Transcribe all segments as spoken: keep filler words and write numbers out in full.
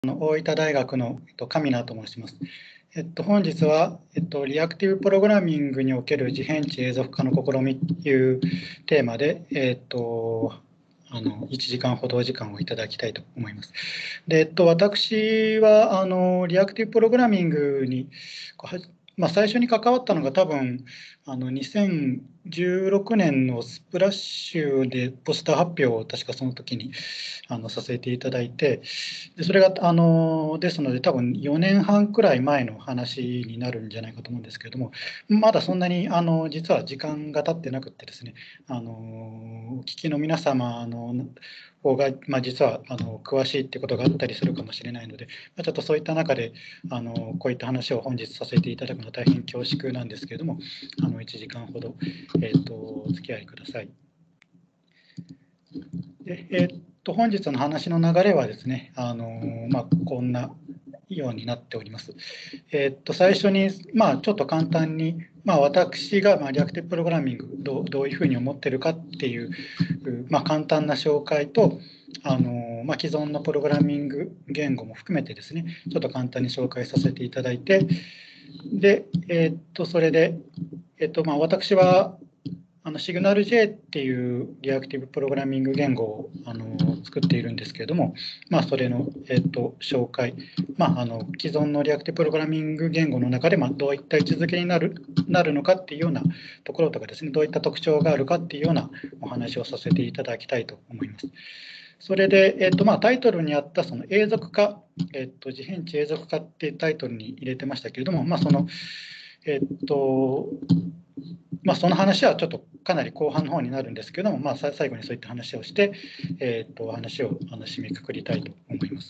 あの大分大学の、えっと、神名と申します。えっと、本日は、えっと、リアクティブプログラミングにおける自変値永続化の試みというテーマで、えっと、あのいちじかんほどお時間をいただきたいと思います。で、えっと、私はあのリアクティブプログラミングにまあ、最初に関わったのが多分あのにせんじゅうろくねんのスプラッシュでポスター発表を確かその時にあのさせていただいて、でそれがあのですので多分よねんはんくらい前の話になるんじゃないかと思うんですけれども、まだそんなにあの実は時間が経ってなくってですね、あのお聞きの皆様の方が、まあ、実はあの詳しいってことがあったりするかもしれないので、まあ、ちょっとそういった中であのこういった話を本日させていただくのは大変恐縮なんですけれども、あのいちじかんほど、えーと、お付き合いください。でえーと本日の話の流れはですね、あのまあ、こんなようになっております。えー、と最初に、まあ、ちょっと簡単に、まあ、私が、まあ、リアクティブプログラミングどう、どういうふうに思ってるかっていう、まあ、簡単な紹介と、あのまあ、既存のプログラミング言語も含めてですね、ちょっと簡単に紹介させていただいて、で、えー、とそれで、えーとまあ、私はあのシグナル J っていうリアクティブプログラミング言語をあの作っているんですけれども、まあ、それの、えー、と紹介、まあ、あの既存のリアクティブプログラミング言語の中で、まあ、どういった位置づけになるなるのかっていうようなところとかですね、どういった特徴があるかっていうようなお話をさせていただきたいと思います。それで、えーとまあ、タイトルにあったその永続化、えーと、自変値永続化っていうタイトルに入れてましたけれども、まあ、その、えーとまあ、その話はちょっとかなり後半の方になるんですけども、まあ、最後にそういった話をして、えー、と話をあの締めくくりたいと思います。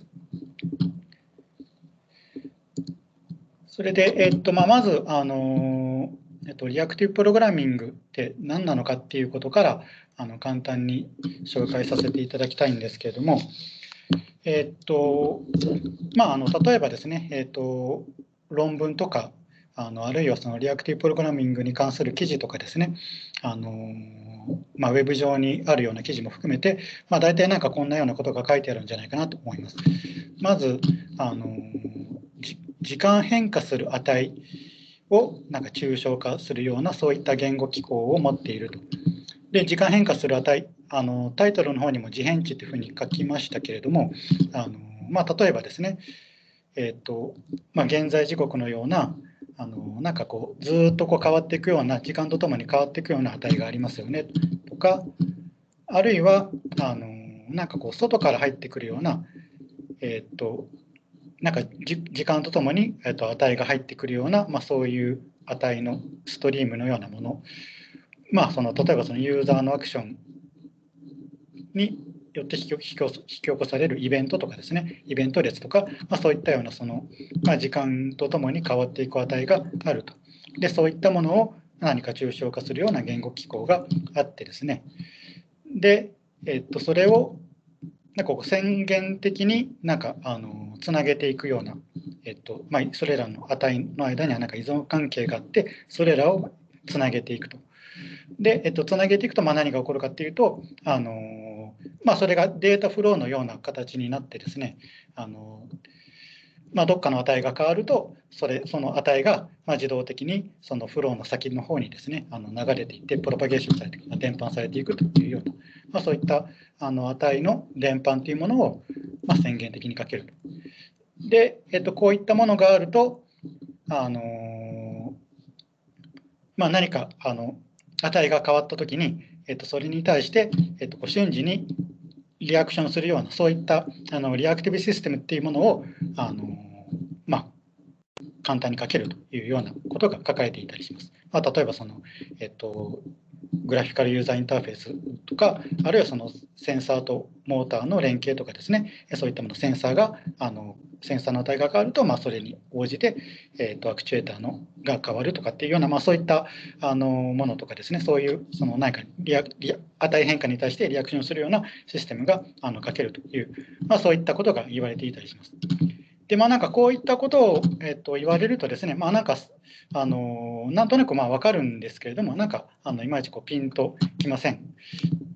それで、えーとまあ、まず、あのえっと、リアクティブプログラミングって何なのかっていうことからあの簡単に紹介させていただきたいんですけれども、えっとまあ、あの例えばですね、えっと、論文とかあのあるいはそのリアクティブプログラミングに関する記事とかですね、あのまあ、ウェブ上にあるような記事も含めて、まあ、大体なんかこんなようなことが書いてあるんじゃないかなと思います。まずあの時間変化する値をなんか抽象化するようなそういった言語機構を持っていると。で時間変化する値、あのタイトルの方にも自変値というふうに書きましたけれども、あの、まあ、例えばですね、えーとまあ、現在時刻のようなあのなんかこうずっとこう変わっていくような時間とともに変わっていくような値がありますよねとか、あるいはあのなんかこう外から入ってくるような、えーとなんか時間とともに、えーと値が入ってくるような、まあ、そういう値のストリームのようなもの、まあ、その例えばそのユーザーのアクションによって引き引き起こされるイベントとかですね、イベント列とか、まあ、そういったようなその、まあ、時間とともに変わっていく値があると。で、そういったものを何か抽象化するような言語機構があってですね、で、えっと、それをなんかこう宣言的になんかあのつなげていくような、えっとまあ、それらの値の間にはなんか依存関係があって、それらをつなげていくと。で、えっと、つなげていくとまあ何が起こるかっていうと、あのまあ、それがデータフローのような形になってですね、あのまあ、どっかの値が変わると、それその値がまあ自動的にそのフローの先の方にですね、あの流れていって、プロパゲーションされていく、伝播されていくというような、まあ、そういったあの値の伝播というものをまあ宣言的にかけると。で、えっと、こういったものがあると、あのまあ、何かあの値が変わったときに、えっと、それに対して、えっと、瞬時にリアクションするような、そういったあのリアクティブシステムっていうものを、あのまあ、簡単に書けるというようなことが書かれていたりします。まあ、例えばその、えっと、グラフィカルユーザーインターフェースとか、あるいはそのセンサーとモーターの連携とかですね、そういったもの、センサーが、あのセンサーの値が変わると、まあ、それに応じて、えー、とアクチュエーターのが変わるとかっていうような、まあ、そういったあのものとかですね、そういうその何かリアリア値変化に対してリアクションするようなシステムがあの書けるという、まあ、そういったことが言われていたりします。で、まあ、なんかこういったことを、えっと、言われるとですね、まあ、なんか、あのなんとなくまあ分かるんですけれども、なんかあのいまいちこうピンときません。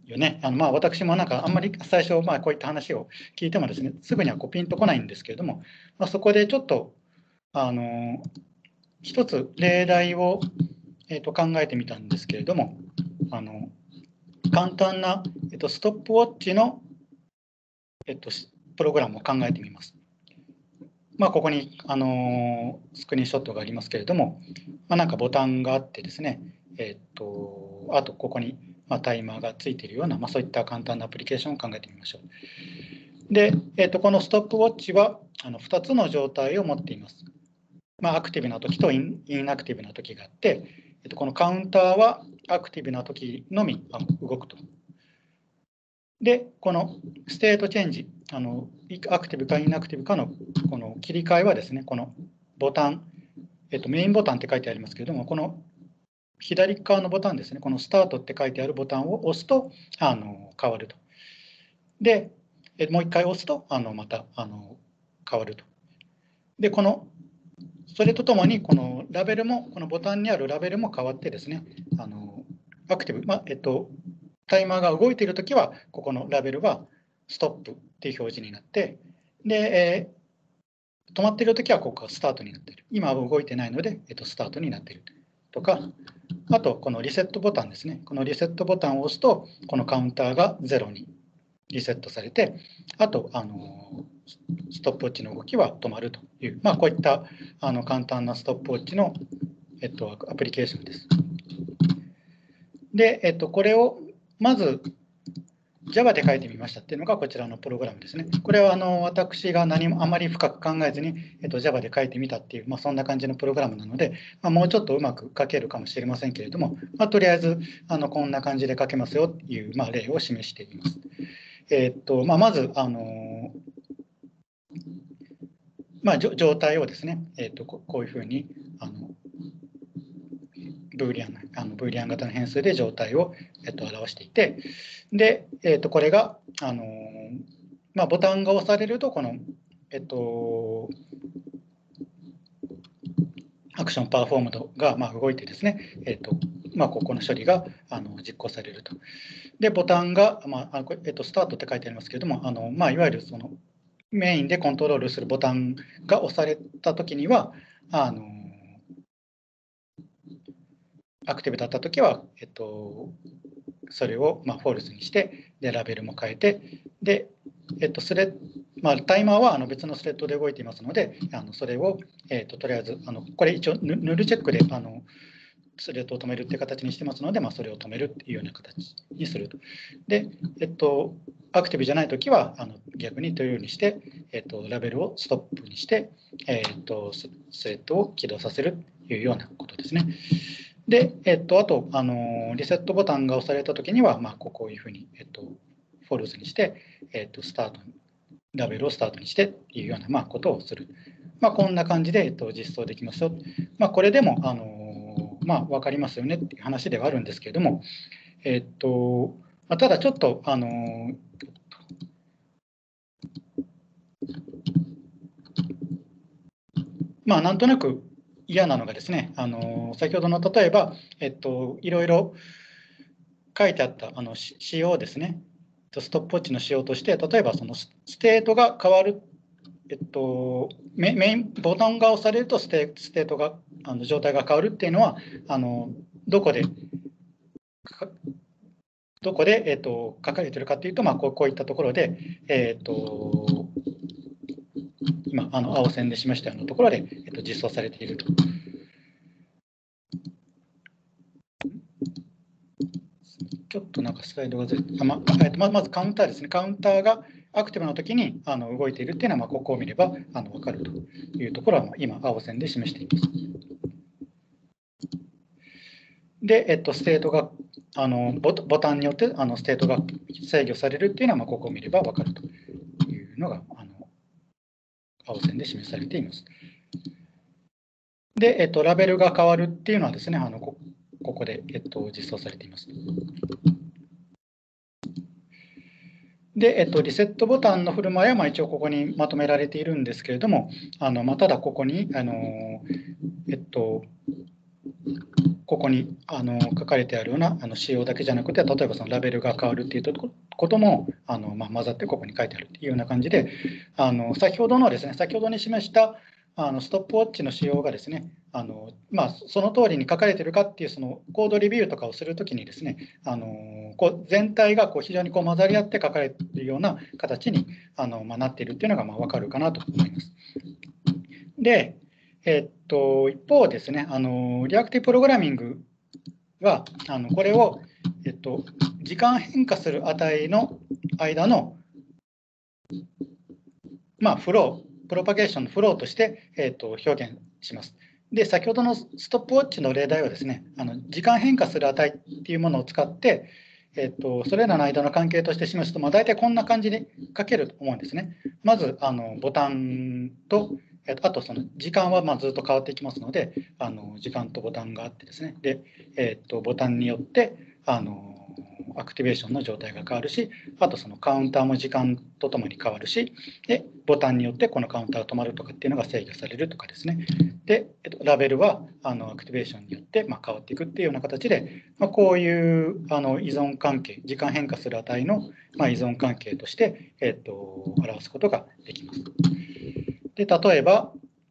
よね。あのまあ私もなんかあんまり最初、まあ、こういった話を聞いてもですね、すぐにはこうピンとこないんですけれども、まあ、そこでちょっとあの一つ例題を、えー、と考えてみたんですけれども、あの簡単な、えー、とストップウォッチの、えー、とプログラムを考えてみます。まあ、ここに、あのスクリーンショットがありますけれども、まあ、なんかボタンがあってですね、えっと、あとここに、まあ、タイマーがついているような、まあ、そういった簡単なアプリケーションを考えてみましょう。で、えっと、このストップウォッチはあのふたつの状態を持っています。まあ、アクティブな時とインインアクティブな時があって、えっと、このカウンターはアクティブな時のみ動くと。で、このステートチェンジ、あのアクティブかインアクティブかのこの切り替えはですね、このボタン、えっと、メインボタンって書いてありますけれども、この左側のボタンですね、このスタートって書いてあるボタンを押すとあの変わると。で、もう一回押すとあのまたあの変わると。で、このそれとともに、このラベルも、このボタンにあるラベルも変わってですね、あのアクティブ、まあえっと、タイマーが動いているときは、ここのラベルはストップっていう表示になって、で、えー、止まっているときはここがスタートになっている。今は動いてないので、えっと、スタートになっているとか、あと、このリセットボタンですね。このリセットボタンを押すと、このカウンターがゼロにリセットされて、あと、あのストップウォッチの動きは止まるという、まあ、こういったあの簡単なストップウォッチの、えっと、アプリケーションです。で、えっと、これをまず Java で書いてみましたっていうのがこちらのプログラムですね。これはあの私が何もあまり深く考えずに、えっと、Java で書いてみたっていう、まあ、そんな感じのプログラムなので、まあ、もうちょっとうまく書けるかもしれませんけれども、まあ、とりあえずあのこんな感じで書けますよっていう、まあ、例を示しています。えっとまあ、まずあの、まあ、状態をですね、えっとこういうふうにあのブーリアンあのブーリアン型の変数で状態を、えっと、表していて、で、えっと、これがあの、まあ、ボタンが押されるとこの、えっと、アクションパーフォームドがまあ動いてですね、えっとまあ、ここの処理があの実行されると。で、ボタンが、まあえっと、スタートって書いてありますけれども、あのまあ、いわゆるそのメインでコントロールするボタンが押されたときには、あのアクティブだったときは、えっと、それをまあフォルスにして、でラベルも変えて、で、えっと、スレまあ、タイマーはあの別のスレッドで動いていますので、あのそれを、えっと、とりあえず、あのこれ一応、ヌルチェックであのスレッドを止めるっていう形にしてますので、まあ、それを止めるっていうような形にすると。で、えっと、アクティブじゃないときはあの逆にというようにして、えっと、ラベルをストップにして、えっと、スレッドを起動させるというようなことですね。で、えっと、あと、あのリセットボタンが押されたときには、まあ、こういうふうに、えっと、フォルスにして、えっと、スタートに、ラベルをスタートにしてっていうような、まあ、ことをする。まあ、こんな感じで、えっと、実装できますよ。まあ、これでも、あのまあ、分かりますよねっていう話ではあるんですけれども、えっと、まあ、ただちょっと、あのまあ、なんとなく嫌なのがですね、あの先ほどの例えば、えっと、いろいろ書いてあったあの仕様ですね、ストップウォッチの仕様として、例えばそのステートが変わる、えっと、メメインボタンが押されるとステステートがあの状態が変わるっていうのは、あのどこでどこで、えっと、書かれているかというと、まあ、こうこういったところで、えっと、今あの青線で示したようなところで、えっと、実装されていると。ちょっとなんかスライドがずれて、まままずカウンターですね。カウンターがアクティブな時にあの動いているっていうのは、まあ、ここを見ればあの分かるというところは、今、青線で示しています。で、えっと、ステートがあのボ、ボタンによってあのステートが制御されるっていうのは、まあ、ここを見れば分かるというのが、あの青線で示されています。で、えっと、ラベルが変わるっていうのはですね、あのこここで、えっと、実装されています。で、えっと、リセットボタンの振る舞いは、まあ、一応ここにまとめられているんですけれども、あのまあ、ただここに、あのえっと、 ここにあの書かれてあるようなあの仕様だけじゃなくて、例えばそのラベルが変わるっていうこともあの、まあ、混ざってここに書いてあるっていうような感じで、あの先ほどのですね、先ほどに示したあのストップウォッチの仕様がですね、あのまあ、その通りに書かれているかっていうそのコードレビューとかをするときにですね、あのこう全体がこう非常にこう混ざり合って書かれているような形にあの、まあ、なっているっていうのがまあ分かるかなと思います。で、えっと、一方ですね、あのリアクティブプログラミングは、あのこれを、えっと、時間変化する値の間の、まあ、フロー、プロパゲーションのフローとして、えっと、表現します。で、先ほどのストップウォッチの例題はですね、あの時間変化する値っていうものを使って、えっと、それらの間の関係として示すと、まあ、大体こんな感じに書けると思うんですね。まず、あのボタンと、あとその時間はまあずっと変わっていきますので、あの時間とボタンがあってですね、で、えっと、ボタンによってあのアクティベーションの状態が変わるし、あとそのカウンターも時間とともに変わるし、でボタンによってこのカウンターが止まるとかっていうのが制御されるとかですね。で、えっと、ラベルはあのアクティベーションによってまあ変わっていくっていうような形で、まあ、こういうあの依存関係、時間変化する値のまあ依存関係として、えっと、表すことができます。で、例えば、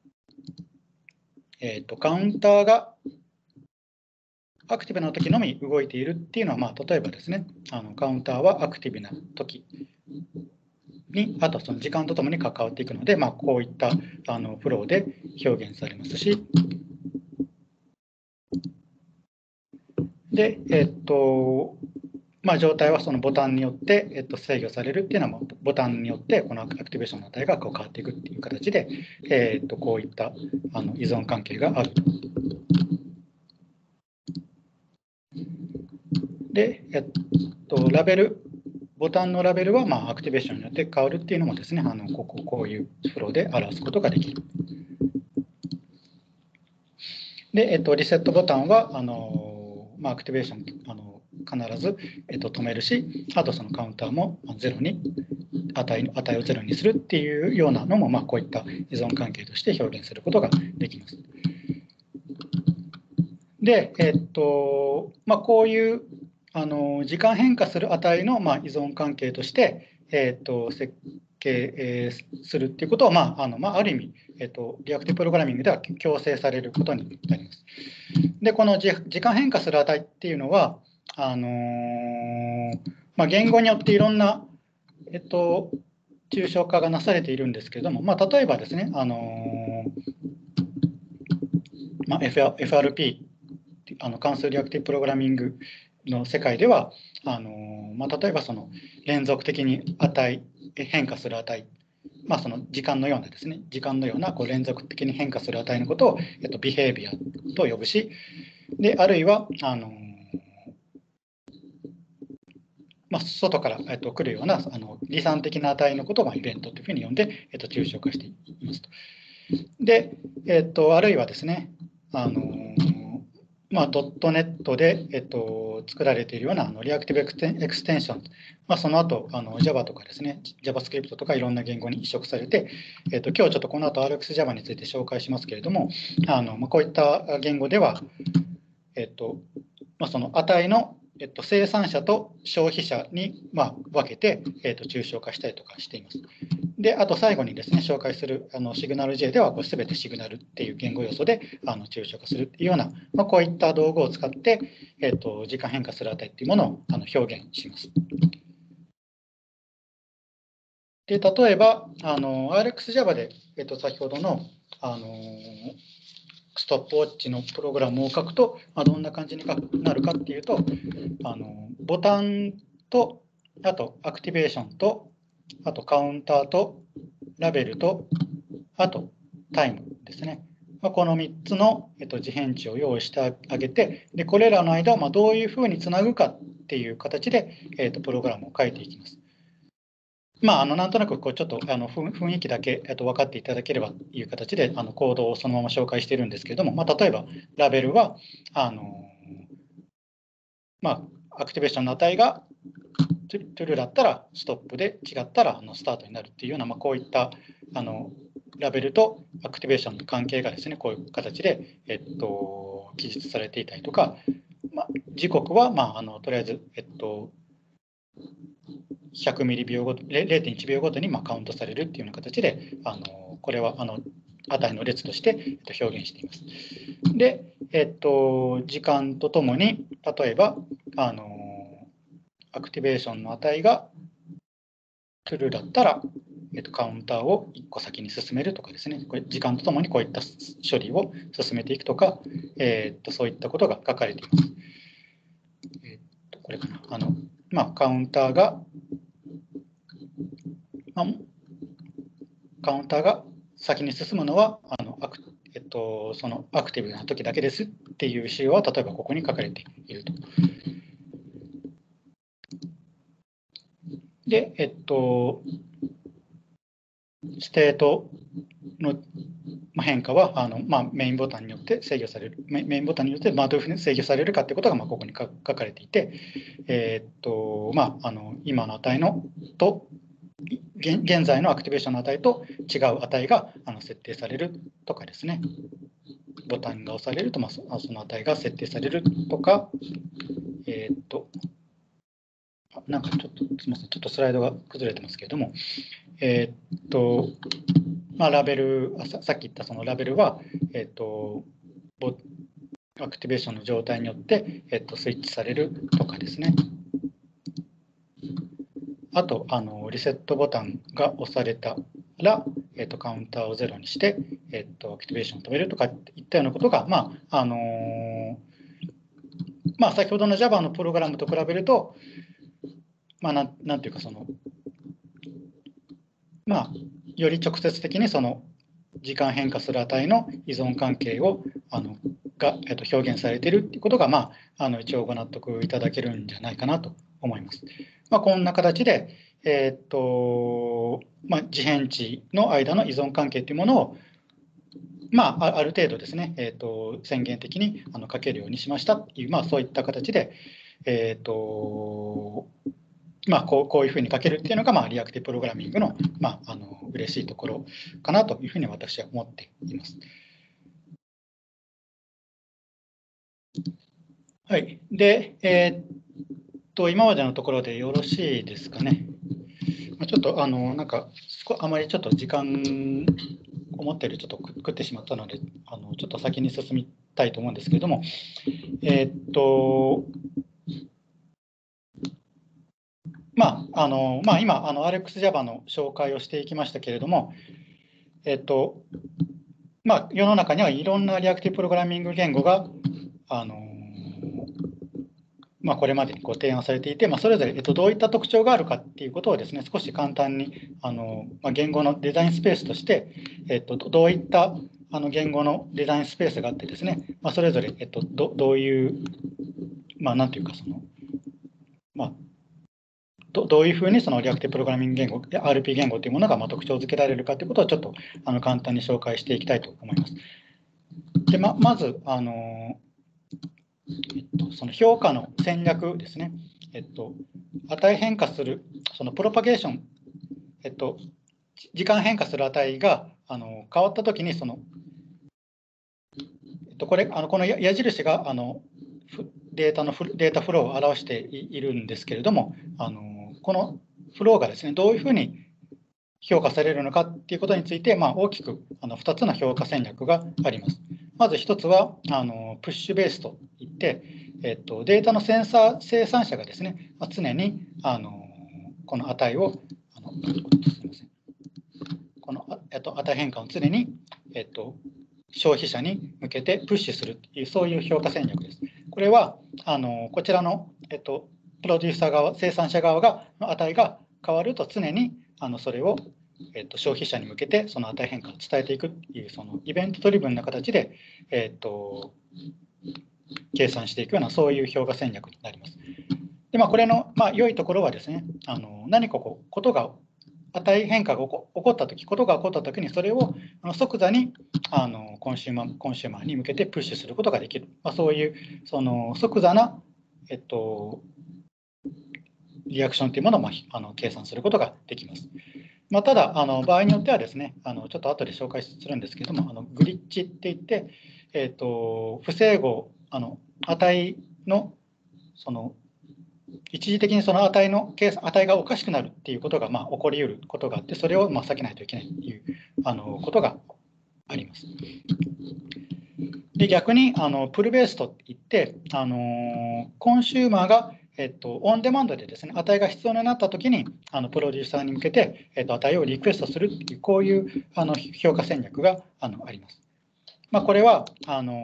えっと、カウンターがアクティブな時のみ動いているっていうのは、まあ、例えばですね、あのカウンターはアクティブな時に、あとその時間とともに関わっていくので、まあ、こういったあのフローで表現されますし、で、えっと、まあ、状態はそのボタンによって、えっと、制御されるっていうのは、ボタンによってこのアクティベーションの値がこう変わっていくっていう形で、えっと、こういったあの依存関係がある。で、えっと、ラベル、ボタンのラベルはまあアクティベーションによって変わるっていうのもですね、あのこここういうフローで表すことができる。で、えっと、リセットボタンはあの、まあ、アクティベーションあの必ず、えっと、止めるし、あとそのカウンターもゼロに値値をゼロにするっていうようなのも、まあ、こういった依存関係として表現することができます。で、えっとまあ、こういうあの時間変化する値の、まあ、依存関係として、えっと、設計するっていうことは、まああのまあ、ある意味、えっと、リアクティブプログラミングでは強制されることになります。で、この時間変化する値っていうのは、あのーまあ、言語によっていろんな、えっと、抽象化がなされているんですけれども、まあ、例えばですね、あのーまあ、エフアールピー、あの関数リアクティブプログラミングの世界では、あのーまあ、例えばその連続的に値、変化する値、まあ、その時間のようなですね、時間のようなこう連続的に変化する値のことを、えっと、ビヘイビアと呼ぶし、であるいはあの、まあ、外から、えっと、来るようなあの離散的な値のことを、まあ、イベントというふうに呼んで、えっと、抽象化していますと。で、えっと、あるいはですね、あのまあ、ドットネットで、えっと、作られているようなあのリアクティブエクステンション、まあ、その後あの Java とかですね、JavaScript とかいろんな言語に移植されて、えっと、今日ちょっとこの後 アールエックスジャバ について紹介しますけれども、あのまあ、こういった言語では、えっとまあ、その値の、えっと、生産者と消費者に、まあ、分けて、えっと、抽象化したりとかしています。で、あと最後にですね、紹介するあのシグナル J では、すべてシグナルっていう言語要素であの抽象化するっていうような、まあ、こういった道具を使って、えっと、時間変化する値っていうものをあの表現します。で、例えば、あの アールエックスジャバ で、えっと、先ほどの、あのストップウォッチのプログラムを書くと、まあ、どんな感じになるかっていうと、あのボタンと、あとアクティベーションと、あとカウンターと、ラベルと、あとタイムですね。まあ、このみっつの、えっと、自変値を用意してあげて、でこれらの間をまあどういうふうにつなぐかっていう形で、えっと、プログラムを書いていきます。まあ、あのなんとなくこうちょっとあの雰囲気だけ、えっと、分かっていただければという形であのコードをそのまま紹介しているんですけれども、まあ、例えばラベルはあの、まあ、アクティベーションの値がトゥルーだったらストップで、違ったらあのスタートになるっていうような、まあ、こういったあのラベルとアクティベーションの関係がですね、こういう形で、えっと、 記述されていたりとか、まあ、時刻は、まあ、あのとりあえず、えっと、ひゃくミリびょうごと、れいてんいちびょうごとにまあカウントされるっていうような形で、あのこれはあの値の列として、えっと、表現しています。で、えっと、時間とともに、例えば、あのアクティベーションの値が true だったら、えっと、カウンターをいっこ先に進めるとかですね、これ時間とともにこういった処理を進めていくとか、えっと、そういったことが書かれています。えっと、これかな。あのまあ、カウンターが、まあ、カウンターが先に進むのはあのアク、えっと、そのアクティブな時だけですっていう仕様は、例えばここに書かれていると。で、えっと、ステートの変化はあの、まあ、メインボタンによって制御される、メインボタンによって、まあ、どういうふうに制御されるかということが、まあ、ここに書かれていて、えっとまあ、あの今の値のと現在のアクティベーションの値と違う値があの設定されるとかですね、ボタンが押されると、まあ、その値が設定されるとか、えー、っと、なんかちょっと、すみません、ちょっとスライドが崩れてますけれども、えー、っと、まあ、ラベル、ささっき言ったそのラベルは、えー、っと、アクティベーションの状態によって、えー、っとスイッチされるとかですね。あと、あのリセットボタンが押されたら、えー、とカウンターをゼロにして、えー、とアクティベーションを止めるとかいったようなことが、まああのーまあ、先ほどの Java のプログラムと比べると、まあ、なん、なんていうかその、まあ、より直接的にその時間変化する値の依存関係をあのが、えー、と表現されているということが、まあ、あの一応ご納得いただけるんじゃないかなと思います。まあ、こんな形で、えーとまあ、自変値の間の依存関係というものを、まあ、ある程度ですね、えーと宣言的にあの書けるようにしましたという、まあ、そういった形で、えーとまあ、こうこういうふうに書けるっていうのが、まあ、リアクティブプログラミングの、まあ、あの嬉しいところかなというふうに私は思っています。はい。で、えーっと、今までのところでよろしいですかね。ちょっと、あの、なんか、あまりちょっと時間、思ったよりちょっと食ってしまったので、あのちょっと先に進みたいと思うんですけれども、えーっと、まあ、あの、まあ、今、あの、アールエックスジャバ の紹介をしていきましたけれども、えーっと、まあ、世の中にはいろんなリアクティブプログラミング言語が、あの、まあ、これまでにご提案されていて、まあ、それぞれ、えっと、どういった特徴があるかっていうことをですね、少し簡単にあの、まあ、言語のデザインスペースとして、えっと、どういったあの言語のデザインスペースがあってですね、まあ、それぞれ、えっと、どどういう、まあ、なんていうかその、まあ、どどういうふうにそのリアクティブプログラミング言語、アールピー 言語というものがまあ特徴づけられるかということをちょっとあの簡単に紹介していきたいと思います。でままずあのえっと、その評価の戦略ですね。えっと、値変化する、そのプロパゲーション、えっと、時間変化する値があの変わったときに、その、えっと、これ、あのこの矢印があのデータのデータフローを表しているんですけれども、あのこのフローがですね、どういうふうに評価されるのかっていうことについて、まあ、大きくあのふたつの評価戦略があります。まずひとつはあのプッシュベースといって、えっと、データのセンサー生産者がですね、常にあのこの値をあのすみませんこの、えっと、値変化を常に、えっと、消費者に向けてプッシュするという、そういう評価戦略です。これはあのこちらの、えっと、プロデューサー側、生産者側がの値が変わると常にあのそれを、えっと、消費者に向けてその値変化を伝えていくという、そのイベントドリブンな形で、えっと、計算していくような、そういう評価戦略になります。で、まあ、これの、まあ、良いところはですね、あの何かこうことが値変化が起こったとき、ことが起こったときに、それを即座にあのコンシューマー、コンシューマーに向けてプッシュすることができる、まあ、そういうその即座な、えっと、リアクションというものを、まあ、あの計算することができます。まあ、ただあの、場合によってはですね、あのちょっと後で紹介するんですけども、あのグリッチって言って、 えー、と不整合、あの値のその一時的にその値の計算値がおかしくなるっていうことがまあ起こりうることがあって、それをまあ避けないといけないっていうあのことがあります。で逆にあのプルベースといって、あのコンシューマーが、えっと、オンデマンドでですね、値が必要になったときにあのプロデューサーに向けて、えっと、値をリクエストするっていう、こういうあの評価戦略があのあります。まあ、これはあの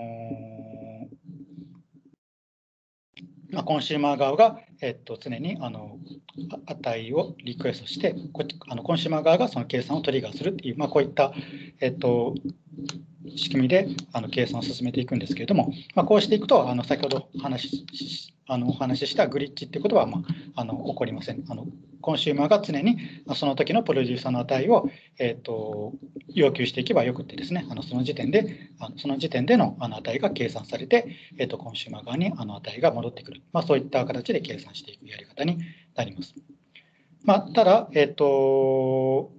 まあ、コンシューマー側が、えっと、常にあの値をリクエストして、こあのコンシューマー側がその計算をトリガーするっていう、まあ、こういった、えっと、仕組みであの計算を進めていくんですけれども、まあ、こうしていくと、あの先ほどお話しあのお話ししたグリッチっていうことは、まあ、あの起こりません。あのコンシューマーが常にその時のプロデューサーの値を、えー、と要求していけばよくてですね、あのその時点で、あのその時点でのあの値が計算されて、えー、とコンシューマー側にあの値が戻ってくる、まあ、そういった形で計算していくやり方になります。まあ、ただ、えっ、ー、と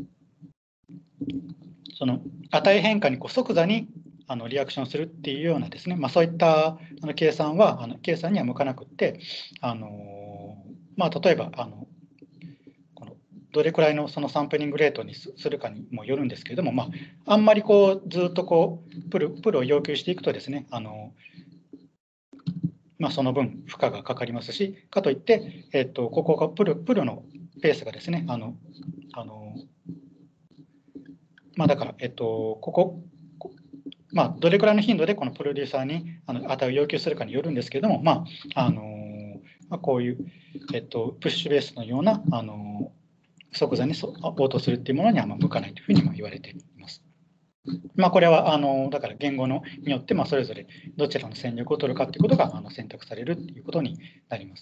その値変化にこう即座にあのリアクションするっていうようなですね、まあ、そういったあの計算はあの計算には向かなくって、あのまあ、例えばあのこのどれくらいのそのサンプリングレートにするかにもよるんですけれども、まあ、あんまりこうずっとこうプルプルを要求していくとですね、あのまあ、その分負荷がかかりますし、かといって、えっと、ここがプルプルのペースがですね、あのあのまあ、だから、えっと、ここ、まあ、どれくらいの頻度でこのプロデューサーにあの値を要求するかによるんですけれども、まああのまあ、こういう、えっと、プッシュベースのような、あの即座に応答するっていうものにはまあ向かないというふうにも言われています。まあ、これはあのだから言語のによってまあそれぞれどちらの戦略を取るかということがあの選択されるということになります。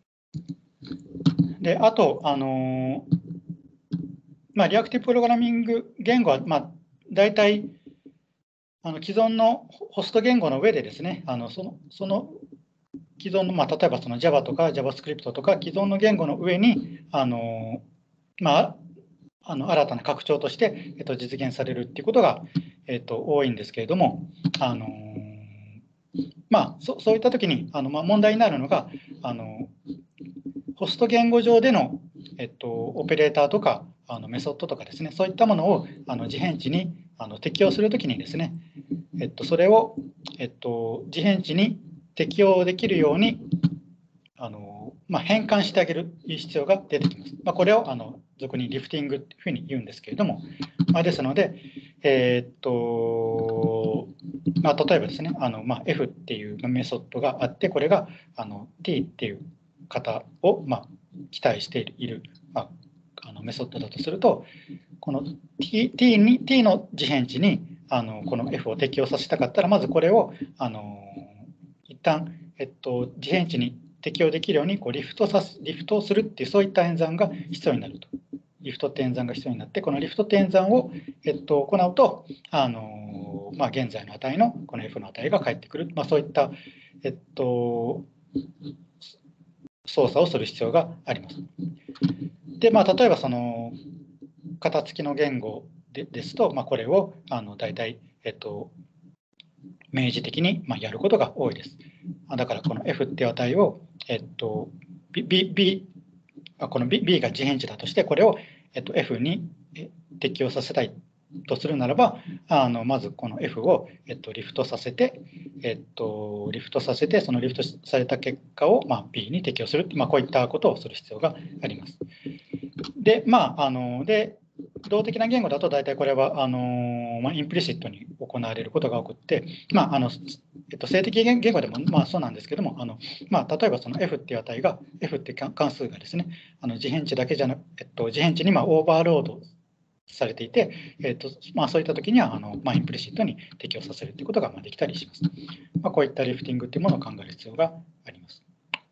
であとあの、まあ、リアクティブプログラミング言語は、まあ、大体あの既存のホスト言語の上でですね、あのそのその既存の、まあ、例えばその Java とか JavaScript とか既存の言語の上にあの、まあ、あの新たな拡張として、えっと、実現されるっていうことが、えっと、多いんですけれども、あのまあ、そそういったときにあの、まあ、問題になるのがあのホスト言語上での、えっと、オペレーターとかあのメソッドとかですね、そういったものをあの自変値にあの適用するときにですね、えっと、それを、えっと、自変値に適用できるようにあの、まあ、変換してあげる必要が出てきます。まあ、これをあの俗にリフティングというふうに言うんですけれども、まあ、ですので、えー、っとまあ、例えばですね、あの、まあ、F っていうメソッドがあって、これがあの T っていう方を、まあ、期待している、まあ、あのメソッドだとすると、この T, T, に T の自変値にあのこの F を適用させたかったら、まずこれをあの一旦、えっと、自変値に適用できるようにこうリフトさすリフトをするっていう、そういった演算が必要になると。リフトって演算が必要になって、このリフトって演算を、えっと、行うと、あのまあ、現在の値のこの F の値が返ってくる、まあ、そういった、えっと、操作をする必要があります。で、まあ、例えばその型付きの言語でですと、まあ、これをあの大体、えっと、明示的にまあやることが多いです。だからこの F っていう値を、えっと、B, B この B, B が自変値だとして、これを、えっと、F に適用させたいとするならば、あのまずこの F を、えっと、リフトさせて、えっと、リフトさせて、そのリフトされた結果を、まあ、B に適用する、まあ、こういったことをする必要があります。で、まあ、あので動的な言語だと大体これはあの、まあ、インプリシットに行われることが多くて、まああのえっと、静的言語でも、まあ、そうなんですけども、あのまあ、例えばその F っていう値が F っていう関数がですね、あの自変値だけじゃなく、えっと、自変値にまあオーバーロードされていて、えっとまあ、そういった時にはあの、まあ、インプリシットに適用させるということがまあできたりします。まあ、こういったリフティングというものを考える必要があります。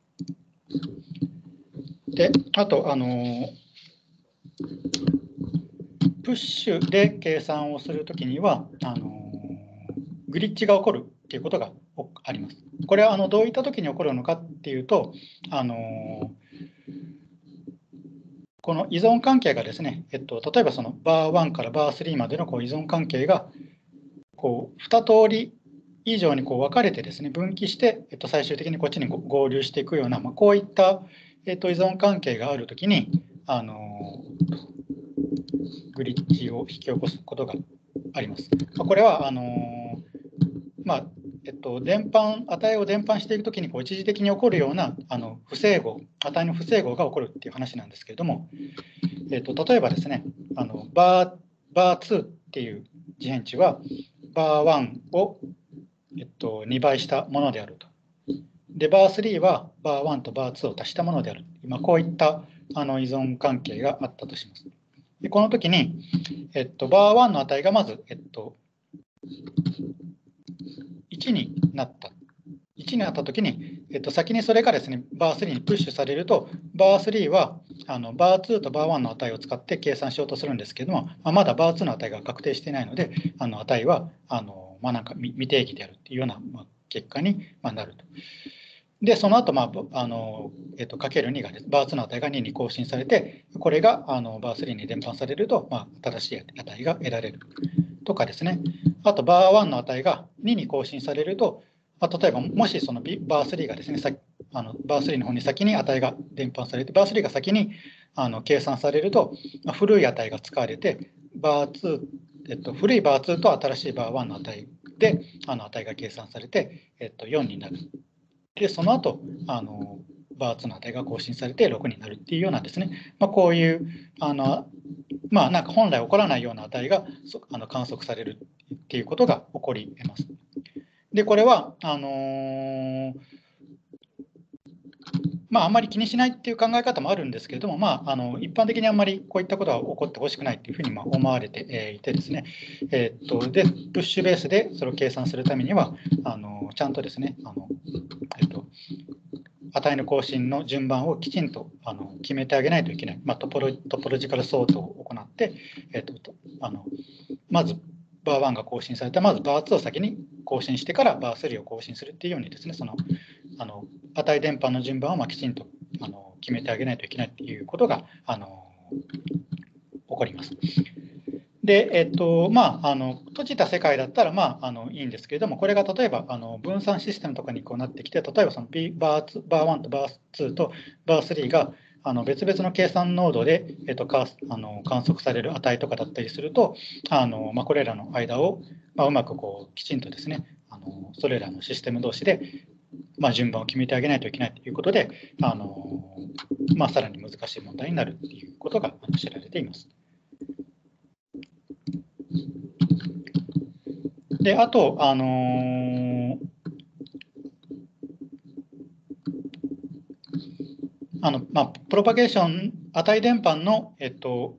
で、あと、あのプッシュで計算をするときにはあのグリッチが起こるっていうことがあります。これはあのどういったときに起こるのかっていうと、あのこの依存関係がですね、えっと、例えばそのバーワンからバースリーまでのこう依存関係がこうに通り以上にこう分かれてですね、分岐して、えっと、最終的にこっちに合流していくような、まあ、こういった、えっと、依存関係があるときに、あのグリッチを引き起こすことがあります。まあ、これはあのまあえっと、伝播値を伝播していくときにこう一時的に起こるようなあの不整合、値の不整合が起こるっていう話なんですけれども、えっと、例えばですね、あのバー、バーツーっていう時変値は、バーワンを、えっと、にばいしたものであると。で、バースリーはバーワンとバーツーを足したものである。今、こういったあの依存関係があったとします。でこの時に、えっと、バーワンの値がまず、えっと、いちになった。いちになったときに、えっと、先にそれがですね、バースリーにプッシュされると、バースリーはあのバーツーとバーワンの値を使って計算しようとするんですけれども、まあ、まだバーツーの値が確定していないので、あの値はあの、まあ、なんか未定義であるというような、まあ、結果になると。で、その後、まああのえっと、かけるにが、ね、バーツーの値がにに更新されて、これがあのバースリーに伝播されると、まあ、正しい値が得られるとかですね。あと、バーワンの値がにに更新されると、まあ、例えば、もしそのバースリーがですね、さあのバースリーの方に先に値が伝播されて、バースリーが先にあの計算されると、まあ、古い値が使われて、バーツー、えっと、古いバーツーと新しいバーワンの値であの値が計算されて、えっと、よんになる。で、その後あのバーツーの値が更新されてろくになるっていうようなですね、まあ、こういうあのまあ、なんか本来起こらないような値があの観測されるっていうことが起こり得ます。で、これは、あのー、まあ、あんまり気にしないっていう考え方もあるんですけれども、まあ、あの一般的にあんまりこういったことは起こってほしくないというふうにまあ思われていてですね、えー、っとで、プッシュベースでそれを計算するためには、あのちゃんとですね、あのえっと値の更新の順番をきちんとあの決めてあげないといけない、まあ、トポロトポロジカルソートを行って、えっと、あのまずバーワンが更新されたまずバーツーを先に更新してからバースリーを更新するっていうようにですね、そのあの値伝播の順番をまあきちんとあの決めてあげないといけないっていうことがあの起こります。で、えっとまあ、あの閉じた世界だったら、まあ、あのいいんですけれども、これが例えばあの分散システムとかにこうなってきて、例えばその B バーツー、バーワンとバーツーとバースリーがあの別々の計算ノードで、えっと、かあの観測される値とかだったりすると、あのまあ、これらの間を、まあ、うまくこうきちんとですね、あのそれらのシステム同士で、まあ、順番を決めてあげないといけないということで、あのまあ、さらに難しい問題になるということが知られています。で、あと、あのー、あのまあ、プロパゲーション、値伝播の、えっと、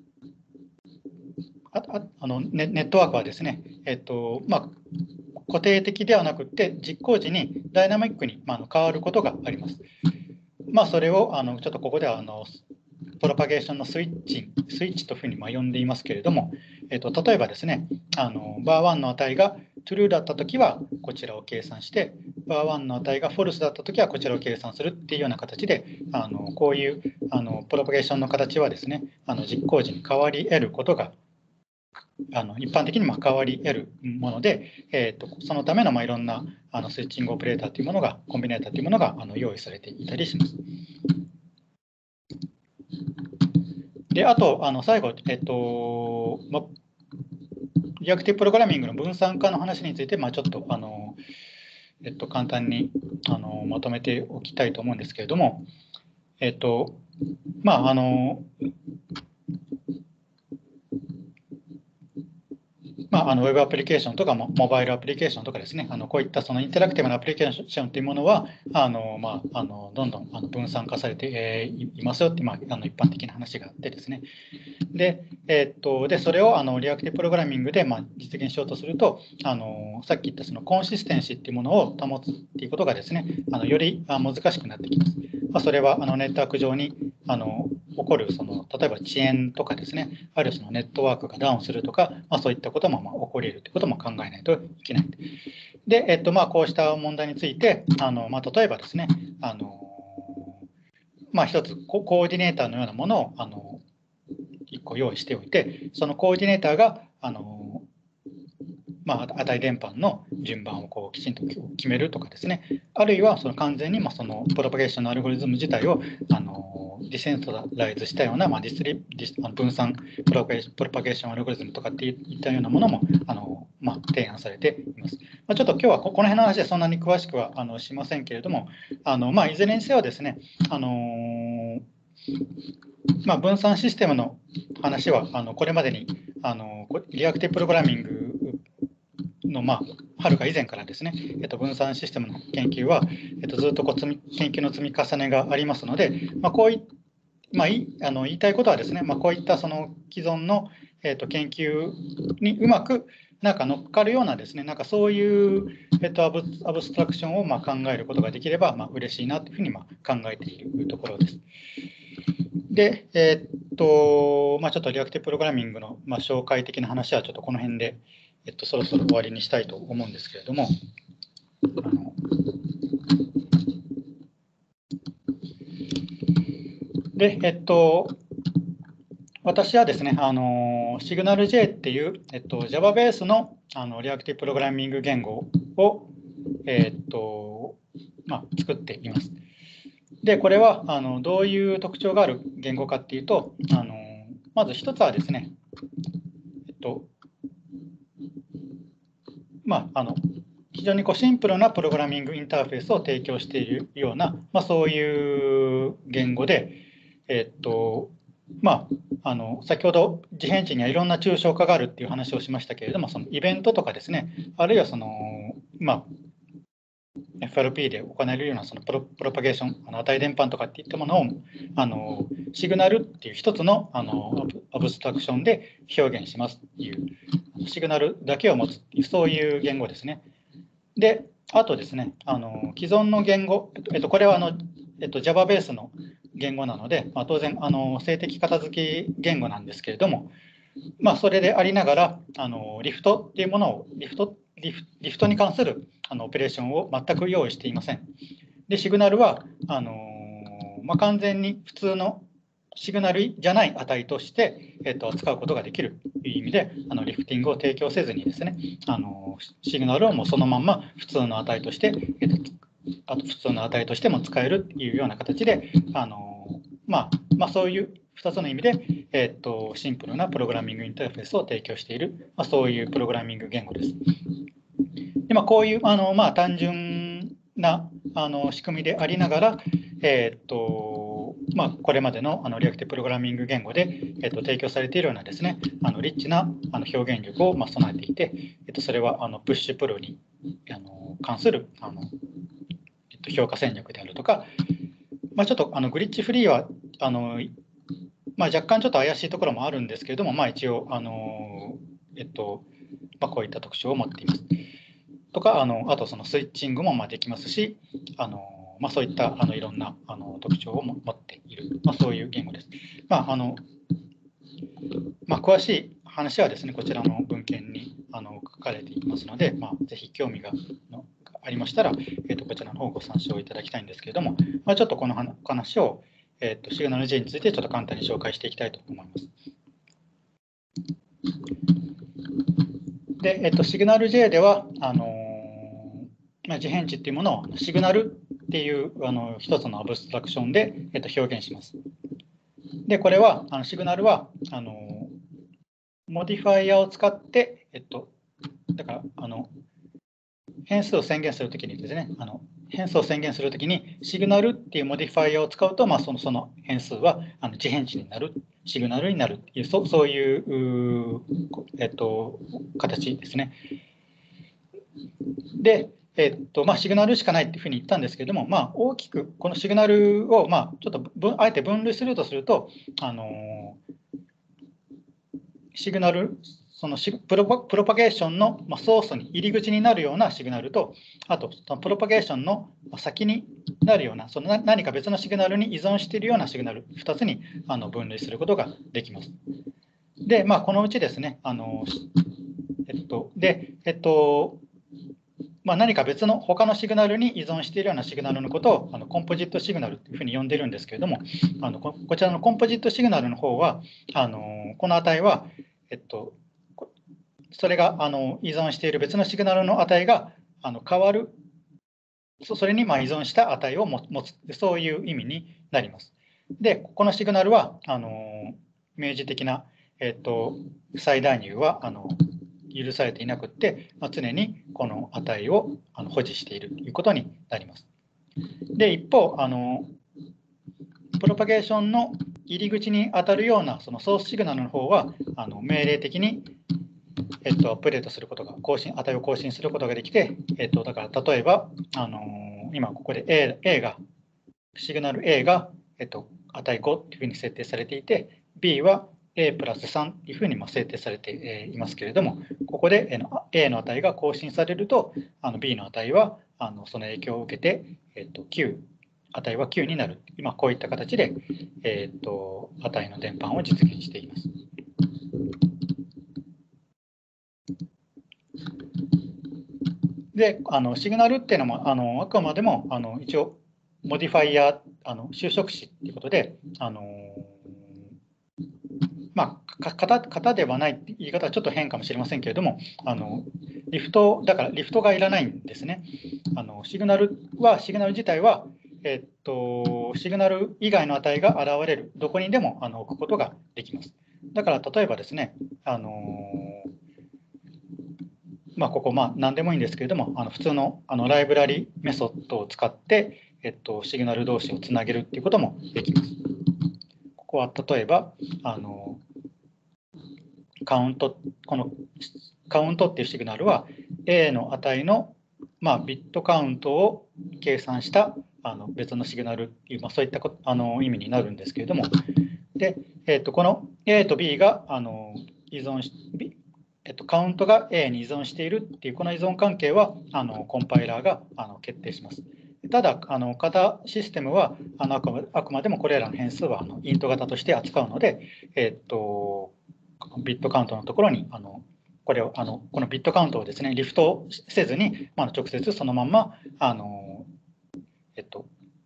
あああのネネットワークはですね、えっとまあ、固定的ではなくて、実行時にダイナミックに、まあ、変わることがあります。まあ、それをあのちょっとここではあのプロパゲーションのスイッチ、スイッチというふうにまあ呼んでいますけれども、えっと、例えばですね、あのバーワンの値が true だったときはこちらを計算して、バーワンの値が false だったときはこちらを計算するっていうような形で、あのこういうあのプロパゲーションの形はですね、あの実行時に変わり得ることがあの一般的にまあ変わり得るもので、えー、とそのためのまあいろんなあのスイッチングオペレーターというものが、コンビネーターというものがあの用意されていたりします。で、あと、あの最後、えっと、ま、リアクティブプログラミングの分散化の話について、まあ、ちょっとあの、えっと、簡単にあのまとめておきたいと思うんですけれども、えっと、まあ、あの、まあ、あのウェブアプリケーションとかモバイルアプリケーションとかですね、あのこういったそのインタラクティブなアプリケーションというものは、あのまあ、あのどんどんあの分散化されて、えー、いますよって、まあ、あの一般的な話があってですね。で、えー、っとでそれをあのリアクティブプログラミングで、まあ、実現しようとすると、あのさっき言ったそのコンシステンシーっていうものを保つっていうことがですね、あのより難しくなってきます。まあ、それはあのネットワーク上にあの起こるその例えば遅延とかですね、あるいはそのネットワークがダウンするとか、まあ、そういったこともまあ起こり得るということも考えないといけない。で、えっとまあ、こうした問題について、あのまあ、例えばですね、あのまあ、一つコーディネーターのようなものをあのいっこ用意しておいて、そのコーディネーターがあの、 まあ、値伝播の順番をこうきちんと決めるとかですね、あるいはその完全にまあそのプロパゲーションのアルゴリズム自体をあのディセントライズしたような、まあ、ディスリディス分散プロパゲーションアルゴリズムとかっていったようなものもあの、まあ、提案されています。まあ、ちょっと今日はこの辺の話はそんなに詳しくはあのしませんけれども、あのまあ、いずれにせよですね、あのまあ、分散システムの話はあのこれまでにあのリアクティブプログラミングの、まあ、はるか以前からですね、えっと、分散システムの研究は、えっと、ずっとこう積み研究の積み重ねがありますので、まあ、こういまあ、いあの言いたいことはですね、まあ、こういったその既存の、えっと、研究にうまくなんか乗っかるようなですね、なんかそういう、えっと、アブ、アブストラクションをまあ考えることができれば、まあ、嬉しいなというふうにまあ考えているところです。で、えっと、まあ、ちょっとリアクティブプログラミングの、まあ、紹介的な話はちょっとこの辺で、えっと、そろそろ終わりにしたいと思うんですけれども、あので、えっと、私はですね、あの シグナルジェイ っていう、えっと、Java ベースのあのリアクティブプログラミング言語を、えっとまあ、作っています。で、これはあのどういう特徴がある言語かっていうと、あのまず一つはですね、えっとまあ、あの非常にこうシンプルなプログラミングインターフェースを提供しているような、まあ、そういう言語で、えっとまあ、あの先ほど自変値にはいろんな抽象化があるっていう話をしましたけれども、そのイベントとかですね、あるいはその、まあ、エフアールピー で行えるようなそのプロプロパゲーション、あの値伝播とかっていったものをあのシグナルっていう一つのあのアブストラクションで表現しますっていう、シグナルだけを持つっていう、そういう言語ですね。で、あとですね、あの既存の言語、えっと、これはあの、えっと、Java ベースの言語なので、まあ、当然あの静的片付き言語なんですけれども、まあ、それでありながらあのリフトっていうものをリフトリフリフトに関するあのオペレーションを全く用意していません。で、シグナルはあの、まあ、完全に普通のシグナルじゃない値として、えっと、扱うことができるという意味で、あのリフティングを提供せずにですね、あのシグナルをもうそのまんま普通の値として、えっと、あと普通の値としても使えるというような形で、あのまあ、まあ、そういうふたつの意味で、えっと、シンプルなプログラミングインターフェースを提供している、まあ、そういうプログラミング言語です。で、まあ、こういうあの、まあ、単純なあの仕組みでありながら、えっとまあ、これまでのあのリアクティブプログラミング言語で、えっと、提供されているようなですね、あのリッチなあの表現力をまあ備えていて、えっと、それはあのプッシュプルにあの関するあの、えっと、評価戦略であるとか、まあ、ちょっとあのグリッチフリーはあの、まあ、若干ちょっと怪しいところもあるんですけれども、まあ、一応あの、えっとまあ、こういった特徴を持っています。とか、あのあとそのスイッチングもまあできますし、あのまあ、そういったあのいろんなあの特徴を持っている、まあ、そういう言語です。まああのまあ、詳しい話はですね、こちらの文献にあの書かれていますので、まあ、ぜひ興味がのありましたら、えー、とこちらの方をご参照いただきたいんですけれども、まあ、ちょっとこの話を、えー、とシグナル J についてちょっと簡単に紹介していきたいと思います。で、えっと、シグナル J では、あのまあ、自変値っていうものをシグナルっていうあの一つのアブストラクションで、えっと、表現します。で、これは、あのシグナルは、あのモディファイアを使って、えっと、だから、あの変数を宣言するときにですね、あの変数を宣言するときに、シグナルっていうモディファイアを使うと、まあ、そのその変数はあの自変値になる、シグナルになるっていう、そそういう、えっと、形ですね。で、えっとまあ、シグナルしかないっていうふうに言ったんですけれども、まあ、大きくこのシグナルを、まあ、ちょっとあえて分類するとすると、あのシグナル、そのプロパプロパゲーションのソースに入り口になるようなシグナルと、あとそのプロパゲーションの先になるような、その何か別のシグナルに依存しているようなシグナル、ふたつにあの分類することができます。で、まあ、このうちですね、あのえっと、で、えっと、まあ、何か別の他のシグナルに依存しているようなシグナルのことをあのコンポジットシグナルというふうに呼んでいるんですけれども、あの こ, こちらのコンポジットシグナルの方は、あのこの値は、えっと、 それがあの依存している別のシグナルの値があの変わる、それにまあ依存した値を持つ、そういう意味になります。で、このシグナルはあの明示的な、えっと、再代入はあの許されていなくて、まあ、常にこの値をあの保持しているということになります。で、一方、あのプロパゲーションの入り口に当たるようなそのソースシグナルの方はあの命令的に、えっと、アップデートすることが更新値を更新することができて、えっと、だから例えば、あの今ここで A, A がシグナル A が、えっと、値ごというふうに設定されていて、 B は A プラスさんというふうに設定されていますけれども、ここで A の値が更新されると、あの B の値はあのその影響を受けて、えっと、きゅう、値はきゅうになる。今こういった形で、えっと、値の伝播を実現しています。で、あのシグナルっていうのもあのあくまでもあの一応モディファイヤー、あの修飾子ということで、あのまあ、型, 型ではないって言い方はちょっと変かもしれませんけれども、あのリフトだからリフトがいらないんですね。あのシグナルはシグナル自体は、えっと、シグナル以外の値が現れるどこにでもあの置くことができます。だから例えばですね、あのまあ、ここまあ何でもいいんですけれども、あの普通のあのライブラリメソッドを使って、えっと、シグナル同士をつなげるっていうこともできます。ここは例えばあのカウント、このカウントっていうシグナルは A の値の、まあ、ビットカウントを計算したあの別のシグナルっていう、まあ、そういったこあの意味になるんですけれども、で、えっと、この A と B があの依存し、えっと、カウントが A に依存しているっていうこの依存関係はあのコンパイラーがあの決定します。ただ、あの型システムはあのあくまあくまでもこれらの変数はあのイント型として扱うので、えっと、ビットカウントのところにあのこれをあのこのビットカウントをですねリフトせずに、まあ、直接そのままあの、えっと、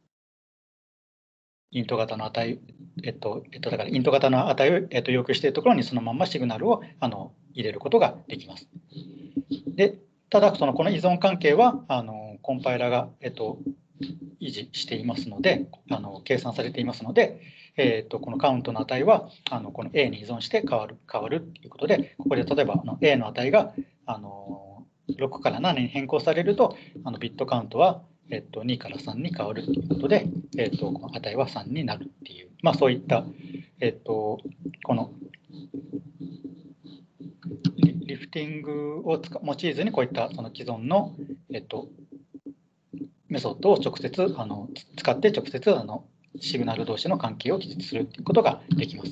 イント型の値、えっとえっと、だからイント型の値を、えっと、要求しているところにそのままシグナルをあの入れることができます。で、ただそのこの依存関係はあのコンパイラが、えっと、維持していますので、あの計算されていますので、えー、とこのカウントの値はあのこの A に依存して変わる変わるということで、ここで例えばあの A の値があのろくからななに変更されると、あのビットカウントは、えー、とにからさんに変わるということで、えー、とこの値はさんになるっていう、まあ、そういった、えー、とこのリフティングを用いずにこういったその既存の、えー、とメソッドを直接あの使って直接あのシグナル同士の関係を記述するということができます。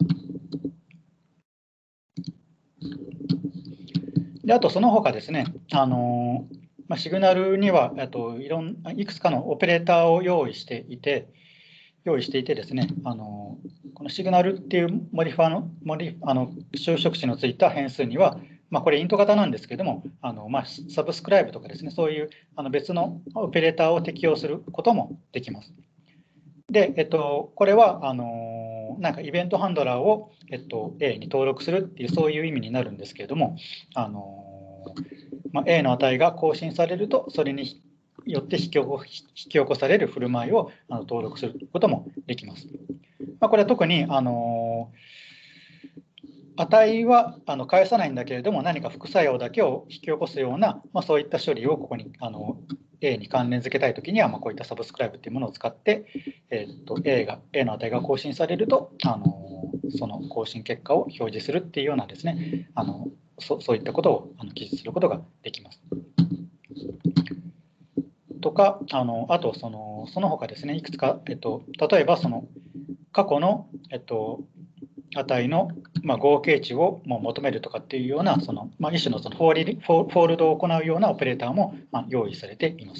であとその他ですね、あのまあ、シグナルにはといろんいくつかのオペレーターを用意していて用意していてですね、あのこのシグナルっていうモディファのモディあの修飾子のついた変数には、まあ、これイント型なんですけども、あのまあ、サブスクライブとかですね、そういうあの別のオペレーターを適用することもできます。で、えっと、これはあのなんかイベントハンドラーを、えっと、A に登録するっていうそういう意味になるんですけれども、あのまあ、A の値が更新されるとそれによって引き起こ引き起こされる振る舞いをあの登録することもできます。まあ、これは特にあの値はあの返さないんだけれども、何か副作用だけを引き起こすような、まあ、そういった処理をここにあの A に関連付けたいときには、まあ、こういったサブスクライブというものを使って、えー、と A, が A の値が更新されるとあのその更新結果を表示するっていうようなですね、あの そ, そういったことをあの記述することができます。とか、あのあとそのその他ですね、いくつか、えっと、例えばその過去の、えっと、値の、まあ、合計値をもう求めるとかっていうようなその、まあ、一種のそのフォーリフォールドを行うようなオペレーターも、まあ、用意されています。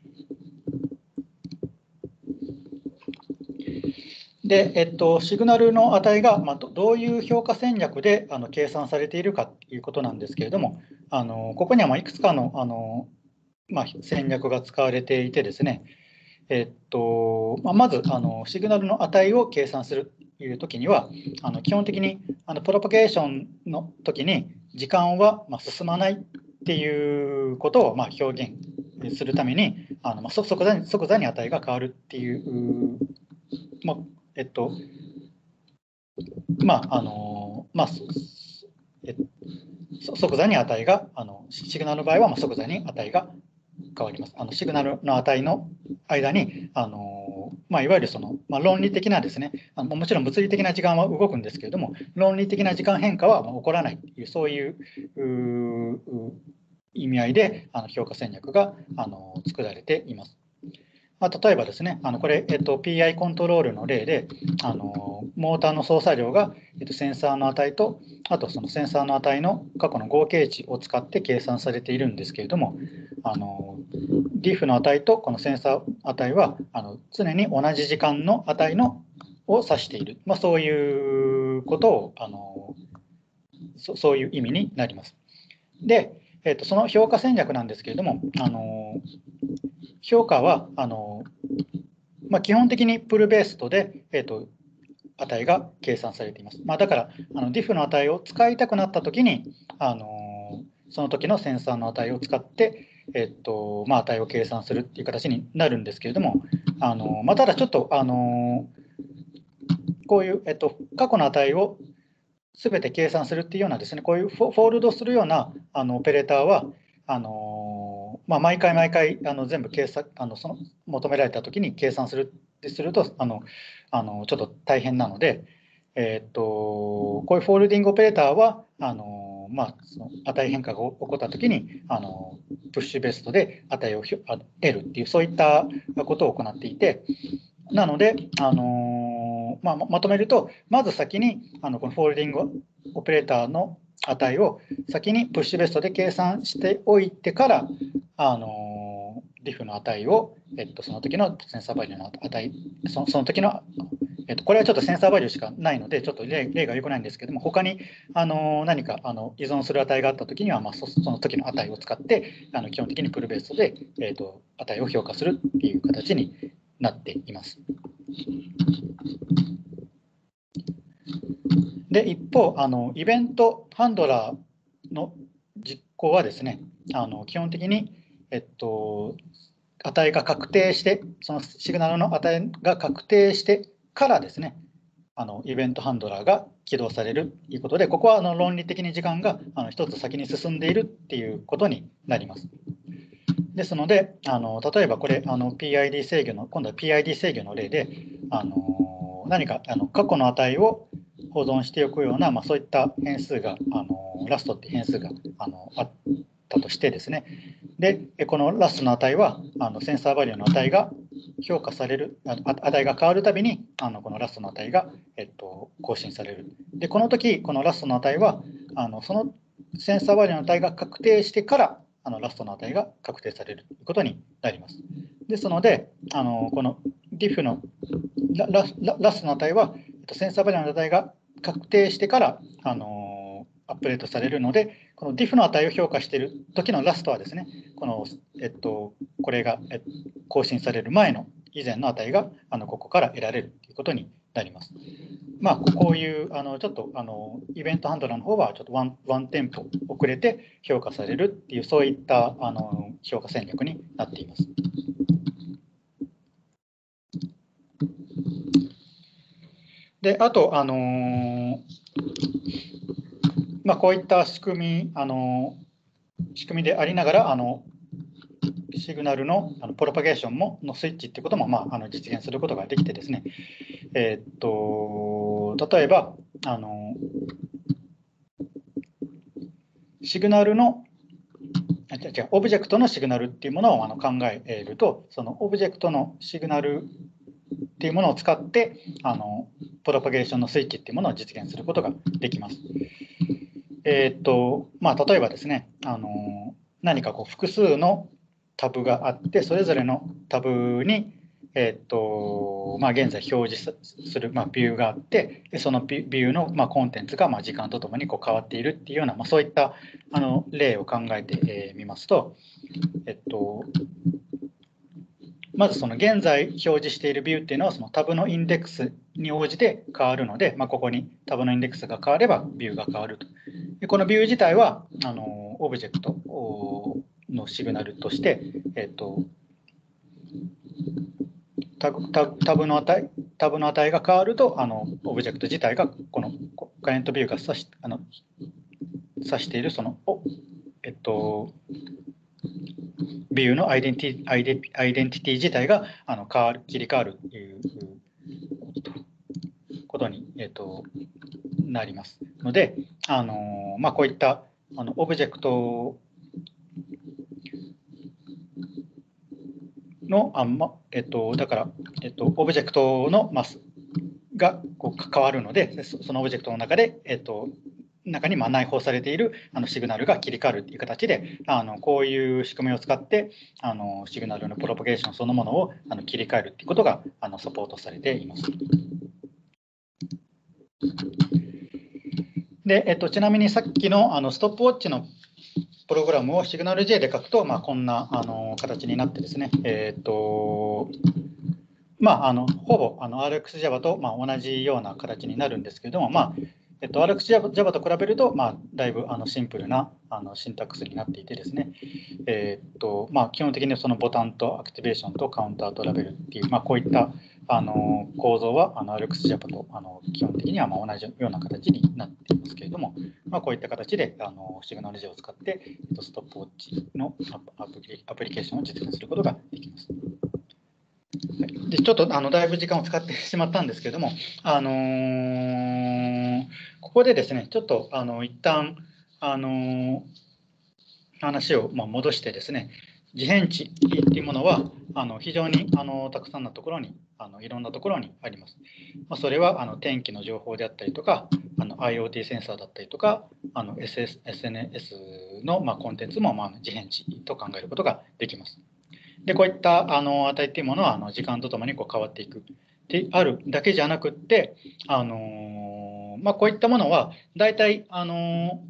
で、えっと、シグナルの値が、まあ、どういう評価戦略であの計算されているかということなんですけれども、あのここにはまあいくつかの、あの、まあ、戦略が使われていてですね、えっとまあ、まずあのシグナルの値を計算するというときには、あの基本的にあのプロパゲーションのときに時間はまあ進まないっていうことをまあ表現するために、あのまあ即座に即座に値が変わるっていう、まあえっとまああのまあえ即座に値があのシグナルの場合はまあ即座に値が変わります。あのシグナルの値の間にあの、まあ、いわゆるその、まあ、論理的なですね、あのもちろん物理的な時間は動くんですけれども、論理的な時間変化は起こらないという、そういう意味合いであの評価戦略があの作られています。まあ、例えばですね、あのこれ、えっと、ピーアイ コントロールの例で、あのモーターの操作量が、えっと、センサーの値と、あとそのセンサーの値の過去の合計値を使って計算されているんですけれども、あのディフの値とこのセンサー値はあの常に同じ時間の値のを指している、まあ、そういうことをあのそ、そういう意味になります。で、えっと、その評価戦略なんですけれども、あの評価はあの、まあ、基本的にプルベーストで、えっと、値が計算されています。まあ、だからあの ディフ の値を使いたくなったときにあのその時のセンサーの値を使って、えっとまあ、値を計算するっていう形になるんですけれども、あの、まあ、ただちょっとあのこういう、えっと、過去の値を全て計算するっていうようなですね、こういうフォールドするようなあのオペレーターはあの、まあ、毎回毎回あの全部計算あのその求められたときに計算するってするとあのあのちょっと大変なので、えー、っとこういうフォールディングオペレーターはあの、まあ、その値変化が起こったときにあのプッシュベストで値を得るっていうそういったことを行っていて、なので、あのーまあ、まとめると、まず先にあのこのフォールディングオペレーターの値を先にプッシュベストで計算しておいてから、あのー、ディフの値を、えっと、その時のセンサーバリューの値、そのその時の、えっと、これはちょっとセンサーバリューしかないので、ちょっと例例が良くないんですけども、他にあの何かあの依存する値があったときには、まあ、そその時の値を使って、あの基本的にプルベーストで、えっと、値を評価するっていう形になっています。で、一方、あのイベントハンドラーの実行はですね、あの基本的に、えっと、値が確定して、そのシグナルの値が確定してからですね、あのイベントハンドラーが起動されるということで、ここはあの論理的に時間があの一つ先に進んでいるっていうことになります。ですので、あの例えばこれあの ピーアイディー 制御の、今度は ピーアイディー 制御の例で、あの何かあの過去の値を保存しておくような、まあ、そういった変数が、あのラストっていう変数があのあったとしてですね、でこのラストの値はあのセンサーバリューの値が評価される、値が変わるたびにあのこのラストの値が、えっと、更新される。でこの時このラストの値はあのそのセンサーバリューの値が確定してからあのラストの値が確定されるということになります。ですので、あのこの ディフ の ラ, ラ, ラストの値はセンサーバリューの値が確定してからあのアップデートされるので、この ディフ の値を評価している時のラストはですね、この、えっと、これが更新される前の以前の値があのここから得られるということになります。まあ、こういうあのちょっとあのイベントハンドラーの方はちょっとワンワンテンポ遅れて評価されるっていうそういったあの評価戦略になっています。で、あと、あのーまあ、こういった仕組み、あのー、仕組みでありながら、あのシグナルのあのプロパゲーションものスイッチっていうことも、まあ、あの実現することができてですね、えー、っと例えば、あのシグナルのあ違うオブジェクトのシグナルっていうものをあの考えると、そのオブジェクトのシグナルっていうものを使ってあのプロパゲーションのスイッチっていうものを実現することができます。えー、っとまあ、例えばですね、あの何かこう複数のタブがあって、それぞれのタブに、えー、っとまあ、現在表示する、まあ、ビューがあって、そのビューの、まあ、コンテンツがまあ時間とともにこう変わっているっていうような、まあ、そういったあの例を考えてみますと、えっと、まずその現在表示しているビューっていうのはそのタブのインデックスに応じて変わるので、まあ、ここにタブのインデックスが変わればビューが変わるとでこのビュー自体はあのオブジェクトのシグナルとして、えっと、タグ、タグ、タブの値、タブの値が変わると、あのオブジェクト自体がこのクライアントビューが指し、あの指しているその、えっと、ビューのアイデンティ、アイデンアイデンティティ自体があの変わる、切り替わるということに、えっと、なりますので、あのまあ、こういったあのオブジェクトの、あまえっと、だから、えっと、オブジェクトのマスがこう変わるので、そのオブジェクトの中で、えっと、中にまあ内包されているあのシグナルが切り替わるという形で、あのこういう仕組みを使ってあのシグナルのプロパゲーションそのものをあの切り替えるということがあのサポートされています。で、えっと、ちなみにさっきのあのストップウォッチのプログラムをシグナル J で書くと、まあ、こんなあの形になってですね、えっとまあ、あのほぼあの アールエックスジャバ と、まあ、同じような形になるんですけれども、まあえっと、アールエックスジャバ と比べると、まあ、だいぶあのシンプルなあのシンタックスになっていてですね、えっとまあ、基本的にそのボタンとアクティベーションとカウンターとラベルっていう、まあ、こういったあの構造はあの アールエックスジャバ とあの基本的にはまあ同じような形になっていますけれども、まあ、こういった形であのシグナル J を使って、えっと、ストップウォッチのアプリアプリケーションを実現することができます。でちょっとあのだいぶ時間を使ってしまったんですけれども、あのー、ここでですね、ちょっとあの一旦あのー、話をまあ戻してですね、自変値っていうものはあの非常にあのたくさんのところにあのいろんなところにあります。まあ、それはあの天気の情報であったりとか、あの IoT センサーだったりとか、あの エスエヌエス のまあコンテンツもまあ自変値と考えることができます。でこういったあの値っていうものはあの時間とともにこう変わっていくであるだけじゃなくって、あのまあ、こういったものは大体、あの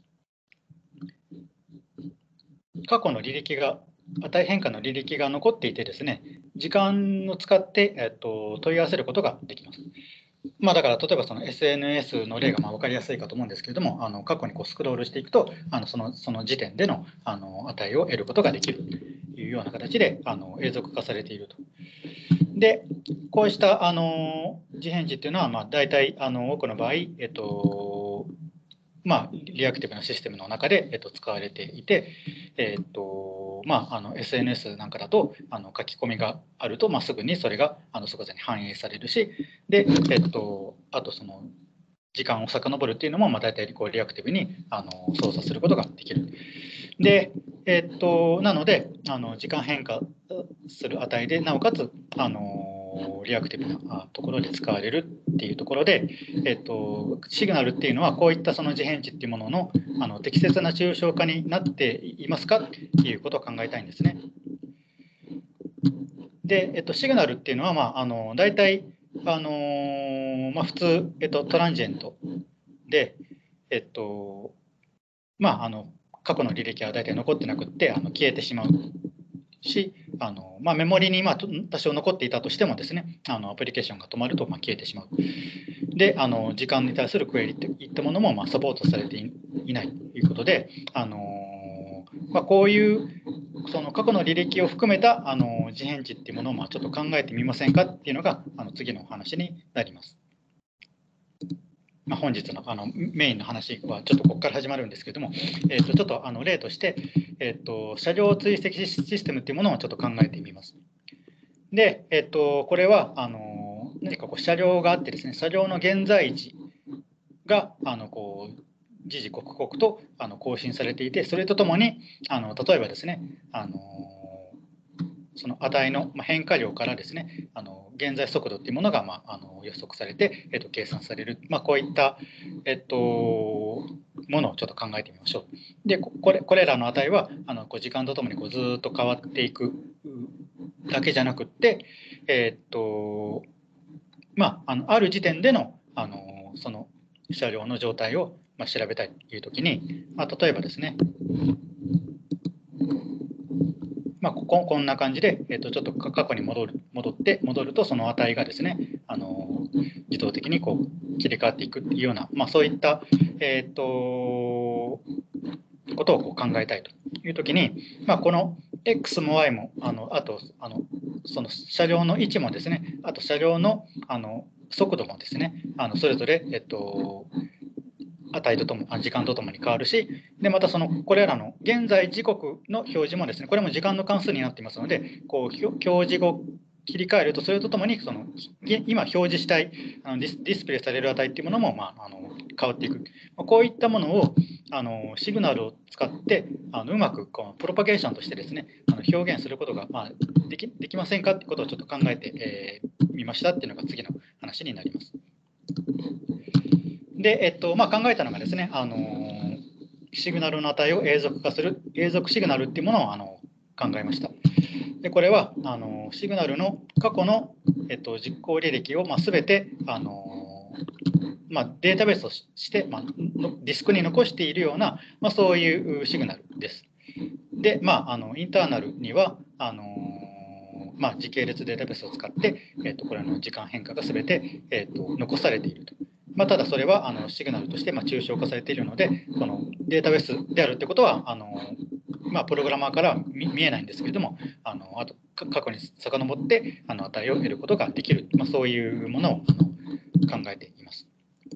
過去の履歴が値変化の履歴が残っていてですね、時間を使って、えっと、問い合わせることができます。まあ、だから例えばその エスエヌエス の例がまあ分かりやすいかと思うんですけれども、あの過去にこうスクロールしていくと、あのそのその時点でのあの値を得ることができるというような形であの永続化されていると。で、こうしたあの自変値っていうのは、まあ、大体あの多くの場合、えっとまあ、リアクティブなシステムの中で、えっと、使われていて、えっとまあ、あの エスエヌエス なんかだとあの書き込みがあると、まあ、すぐにそれがあの即座に反映されるし、で、えっと、あとその時間を遡るっていうのも、まあ、大体こうリアクティブにあの操作することができる。で、えっと、なのであの時間変化する値でなおかつあのリアクティブなところで使われるっていうところで、えっと、シグナルっていうのはこういったその自変値っていうもののあの適切な抽象化になっていますかっていうことを考えたいんですね。で、えっと、シグナルっていうのは、まあ、あの大体あのーまあ、普通、えっと、トランジェントで、えっとまあ、あの過去の履歴は大体残ってなくってあの消えてしまうし、あのまあ、メモリにまあ多少残っていたとしてもですね、あのアプリケーションが止まるとまあ消えてしまう。で、あの時間に対するクエリといったものもまあサポートされていないということで、あのまあ、こういうその過去の履歴を含めたあの自変値っていうものをまあちょっと考えてみませんかっていうのがあの次のお話になります。まあ、本日のあのメインの話はちょっとここから始まるんですけども、えー、とちょっとあの例として、えー、と車両追跡システムっていうものをちょっと考えてみます。で、えー、とこれはあの何かこう車両があってですね、車両の現在地があのこう時々刻々とあの更新されていて、それとともにあの例えばですね、あのその値の変化量からですね、あの現在速度っていうものが、まあ、あの予測されて、えっと、計算される、まあ、こういった、えっと、ものをちょっと考えてみましょう。で、これこれらの値はあのこう時間とともにこうずっと変わっていくだけじゃなくって、えっとまあ、あのある時点での、あのその車両の状態を、まあ、調べたいというときに、まあ、例えばですね、まあ、こここんな感じで、えー、とちょっと過去に戻る戻って戻るとその値がですね、あの自動的にこう切り替わっていくっていうような、まあ、そういった、えー、とことをこう考えたいというときに、まあ、この X も Y も、あのあとあのその車両の位置もですね、あと車両のあの速度もですね、あのそれぞれ、えっと、値ととも時間とともに変わるし、でまたそのこれらの現在時刻の表示もですね、これも時間の関数になっていますので、こう表示後切り替えると、それとともにその今表示したいあのディス、ディスプレイされる値っていうものも、まあ、あの変わっていく。こういったものをあのシグナルを使ってあのうまくこうプロパゲーションとしてですね、あの表現することが、まあ、できできませんかっていうことをちょっと考えてみ、えー、ましたっていうのが次の話になります。で、えっとまあ、考えたのがですね、あのシグナルの値を永続化する永続シグナルっていうものをあの考えました。でこれはあのシグナルの過去の、えっと、実行履歴を、まあ、全てあの、まあ、データベースとして、まあ、ディスクに残しているような、まあ、そういうシグナルです。で、まあ、あのインターナルにはあの、まあ、時系列データベースを使って、えっと、これの時間変化が全て、えっと、残されていると。まあ、ただそれはあのシグナルとしてまあ抽象化されているので、このデータベースであるということはあの、まあ、プログラマーからは 見, 見えないんですけれども、あのあと過去に遡ってあの値を得ることができる、まあ、そういうものをあの考えています。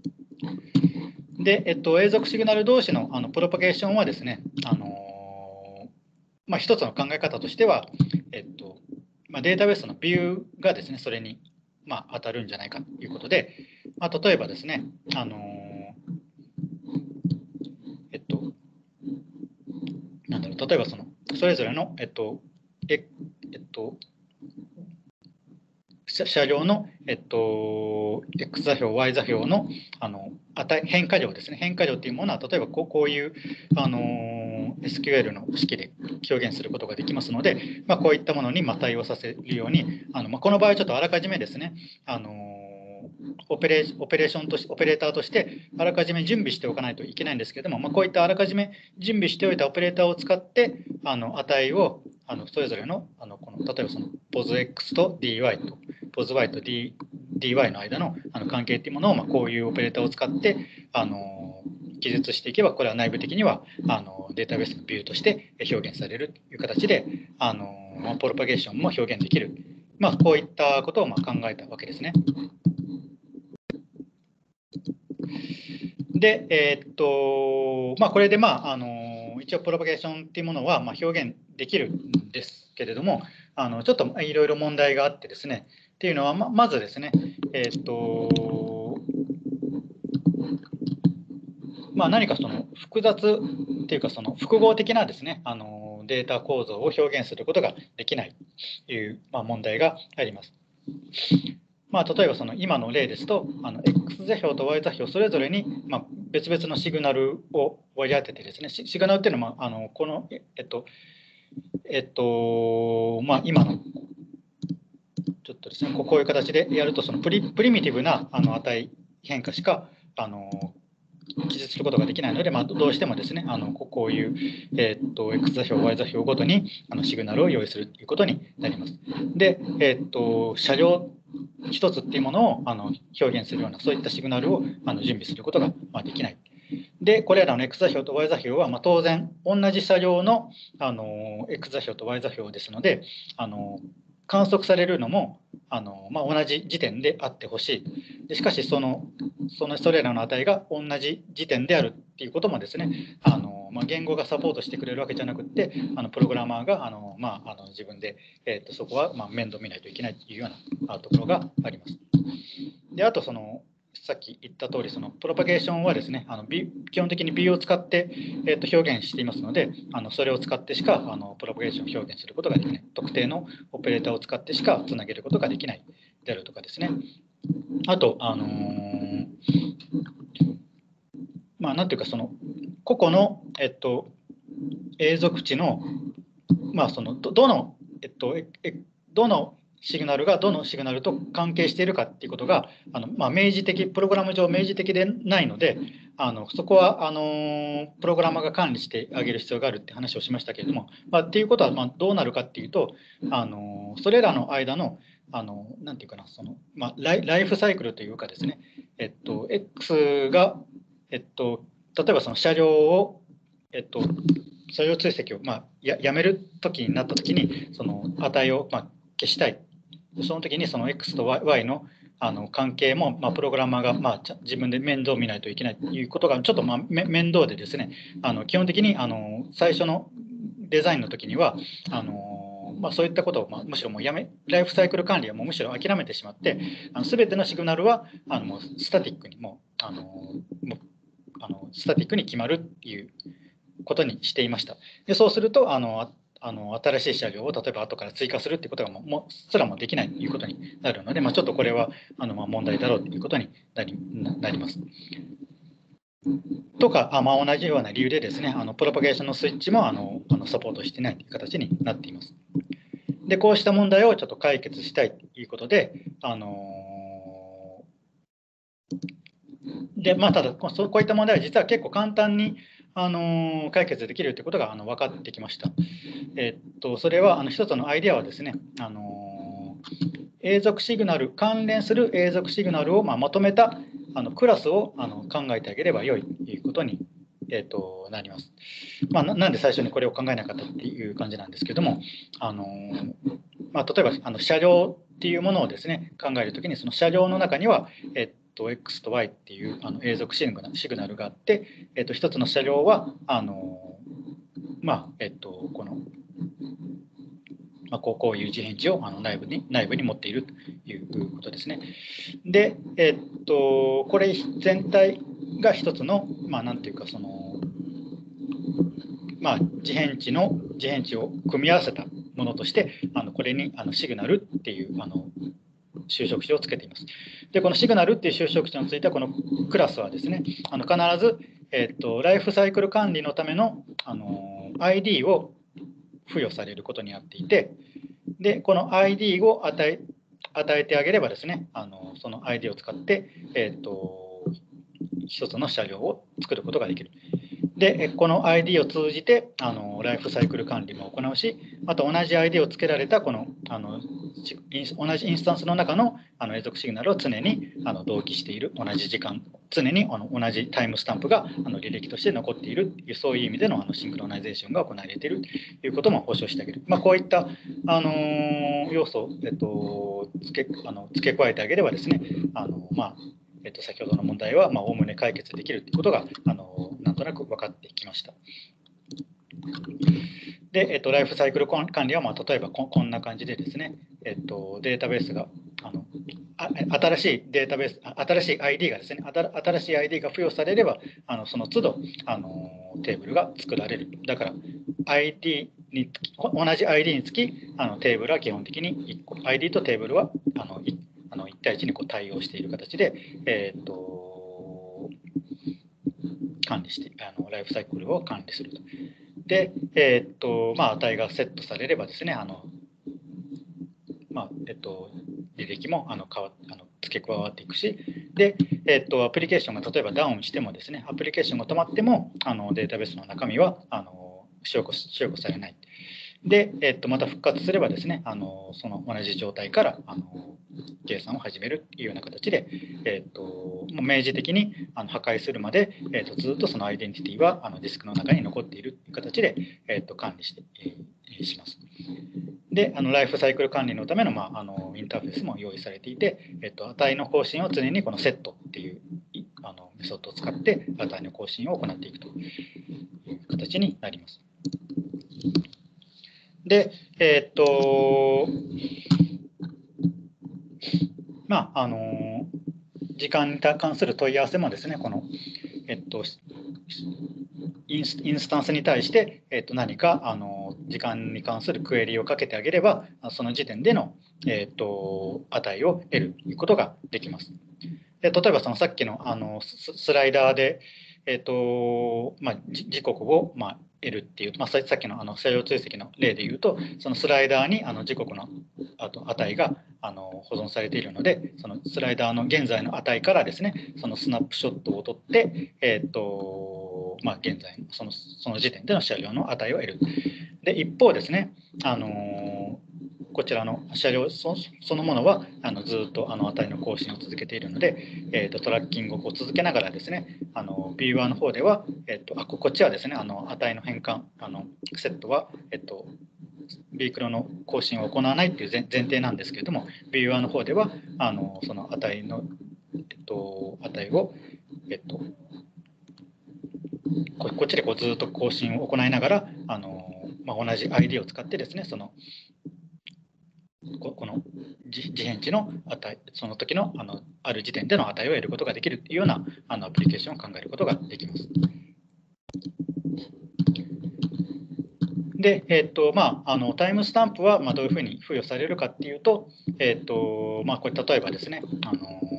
で、えっと、永続シグナル同士のあのプロパゲーションはですね、あのまあ、一つの考え方としては、えっとまあ、データベースのビューがですね、それに、まあ、当たるんじゃないかということで、まあ、例えばですね、あのえっと、なんだろう、例えばそのそれぞれの、えっとええっと、車両の、えっと、X 座標、Y 座標のあの値変化量ですね。変化量というものは、例えばこうこういうあの エスキューエル の式で表現することができますので、まあ、こういったものにまあ対応させるように、あのまあ、この場合はちょっとあらかじめですね、あのオペレオペレーションとして、オペレーターとしてあらかじめ準備しておかないといけないんですけれども、まあ、こういったあらかじめ準備しておいたオペレーターを使って、あの値をあのそれぞれの、あのこの例えばその ポズエックス と ディーワイ と ポズワイ と D dy の間のあの関係っていうものを、まあ、こういうオペレーターを使ってあの記述していけば、これは内部的にはあのデータベースのビューとして表現されるという形で、あのプロパゲーションも表現できる、まあ、こういったことをまあ考えたわけですね。で、えー、っとまあ、これで、まあ、あの一応プロパゲーションっていうものはまあ表現できるんですけれども、あのちょっといろいろ問題があってですね、っていうのは ま, まずですね、えー、っとまあ、何かその複雑っていうか、その複合的なですね、あのデータ構造を表現することができないという、まあ、問題があります。まあ、例えばその今の例ですと、あの X 座標と Y 座標それぞれにまあ別々のシグナルを割り当ててですね、シグナルっていうのは、まあ、あのこのえっとえっとまあ今のちょっとですね、こういう形でやると、そのプリプリミティブなあの値変化しかあの記述することができないので、まあ、どうしてもですね、あのこういう、えー、っと X 座標、Y 座標ごとにあのシグナルを用意するということになります。で、えー、っと車両一つっていうものをあの表現するような、そういったシグナルをあの準備することが、まあ、できない。で、これらの X 座標と Y 座標は、まあ、当然、同じ車両のあの X 座標と Y 座標ですので、あの観測されるのもあの、まあ、同じ時点であってほしい。でしかしその、そのそれらの値が同じ時点であるっていうこともですね、あのまあ、言語がサポートしてくれるわけじゃなくて、あのプログラマーがあの、まあ、あの自分で、えー、とそこはまあ面倒見ないといけないというようなところがあります。で、あとそのさっき言った通り、そのプロパゲーションはですね、あの基本的に ビー を使って、えー、と表現していますので、あのそれを使ってしかあのプロパゲーションを表現することができない、特定のオペレーターを使ってしかつなげることができないであるとかですね、あと、あのー、まあ、なんていうか、その個々の、えっと、永続値の、まあ、そのどどの、えっと、えどのシグナルがどのシグナルと関係しているかっていうことがあの、まあ、明示的、プログラム上明示的でないので、あのそこはあのプログラマーが管理してあげる必要があるって話をしましたけれども、まあ、っていうことはまあどうなるかっていうと、あのそれらの間のあのなんていうかな、その、まあ、ライライフサイクルというかですね、えっと、X が、えっと、例えばその車両をえっと、車両追跡を、まあ、ややめるときになったときに、その値を、まあ、消したい。その時にその X と Y のあの関係も、まあ、プログラマーが、まあ、自分で面倒を見ないといけないということがちょっと、まあ、面倒でですね、あの基本的にあの最初のデザインの時にはあの、まあ、そういったことを、まあ、むしろもうやめライフサイクル管理はもうむしろ諦めてしまって、あの全てのシグナルはあのもうスタティックにもうあのもうあのスタティックに決まるっていうことにしていました。でそうするとあのあの新しい車両を例えば後から追加するっていうことがもうもすらもできないということになるので、まあ、ちょっとこれはあのまあ問題だろうということになりなります。とか、あまあ、同じような理由でですね、あのプロパゲーションのスイッチもあのあのサポートしていないという形になっています。で、こうした問題をちょっと解決したいということで、あのー、で、まあ、ただ、こういった問題は実は結構簡単にあの解決できるということがあの分かってきました。えっと、それはあの一つのアイデアはですね、あの永続シグナル、関連する永続シグナルをまあまとめたあのクラスをあの考えてあげればよいということに、えっと、なります。まあ、な, なんで最初にこれを考えなかったっていう感じなんですけども、あのまあ、例えばあの車両っていうものをですね考えるときに、その車両の中には、えっと、X と Y っていうあの永続シグナルがあって、えっと、一つの車両はあのまあえっとこのまあ、こうこういう自変値をあの内部に内部に持っているということですね。で、えっと、これ全体が一つの、まあ、なんていうかその、まあ、自変値の自変値を組み合わせたものとして、あのこれにあのシグナルっていうあの修飾詞をつけています。で、このシグナルっていう修飾詞については、このクラスはですね、あの必ず、えっと、ライフサイクル管理のためのあの アイディー を付与されることになっていて、でこの アイディー を与え与えてあげればですね、あのその アイディー を使って、えーと、一つの車両を作ることができる。でこの アイディー を通じてあのライフサイクル管理も行うし、また同じ アイディー をつけられたこのあの同じインスタンスの中のあの永続シグナルを常にあの同期している、同じ時間常にあの同じタイムスタンプがあの履歴として残っているという、そういう意味でのあのシンクロナイゼーションが行われているということも保証してあげる、まあ、こういった、あのー、要素を、えっと、付けあの付け加えてあげればですね、あの、まあえっと、先ほどの問題はおおむね解決できるということがあのなんとなく分かってきました。で、えっと、ライフサイクル管理は、まあ、例えばここんな感じでですね、えっと、データベースがあのあ新しいデータベース、新しい アイディー がですね、新しい アイディー が付与されれば、あのその都度あのテーブルが作られる。だから アイディー につき、同じ アイディー につきあのテーブルは基本的にいっこ、アイディー とテーブルはあのいあのいち対いちにこう対応している形で、えー、っと管理して、あのライフサイクルを管理すると。で、えー、っとまあ、値がセットされればですね、あのまあえっと、履歴もあの変わあの付け加わっていくし、で、えっと、アプリケーションが例えばダウンしてもですね、アプリケーションが止まってもあのデータベースの中身はあの消去消去されない。で、えっと、また復活すればですね、あのその同じ状態からあの計算を始めるというような形で、えっと、もう明示的にあの破壊するまで、えっと、ずっとそのアイデンティティはあのディスクの中に残っているという形で、えっと、管理して、えー、します。で、あのライフサイクル管理のための、まあ、あのインターフェースも用意されていて、えっと、値の更新を常にこのセットっていうあのメソッドを使って値の更新を行っていくという形になります。で、えっと、まあ、あの、時間に関する問い合わせもですね、この、えっと、インスインスタンスに対して、えっと、何かあの時間に関するクエリをかけてあげれば、その時点での、えっと、値を得るということができます。で例えばそのさっきのあのスライダーで、えっとまあ、時刻を、まあ、得るっていう、まあ、さっきのあの車両追跡の例でいうと、そのスライダーにあの時刻のあと値があの保存されているので、そのスライダーの現在の値からですね、そのスナップショットを取って、えっとまあ、現在そのその時点での車両の値を得る。で一方ですね、あのこちらの車両 そ, そのものはあのずっとあの値の更新を続けているので、えーと、トラッキングをこう続けながらですね、あのの ビューアー の方では、えっと、あここっちはですね、あの値の変換、あのセットは、えっと、ビークロの更新を行わないという前提なんですけれども、ビューアー の方ではあのその値の、えっと、値を、えっと、こっちでこうずっと更新を行いながら、あの、まあ、同じ アイディー を使ってですね、そのここの時変値の値、その時の あのある時点での値を得ることができるというようなあのアプリケーションを考えることができます。で、えっとまあ、あのタイムスタンプはまあどういうふうに付与されるかっていうと、えっとまあ、これ例えばですね、あの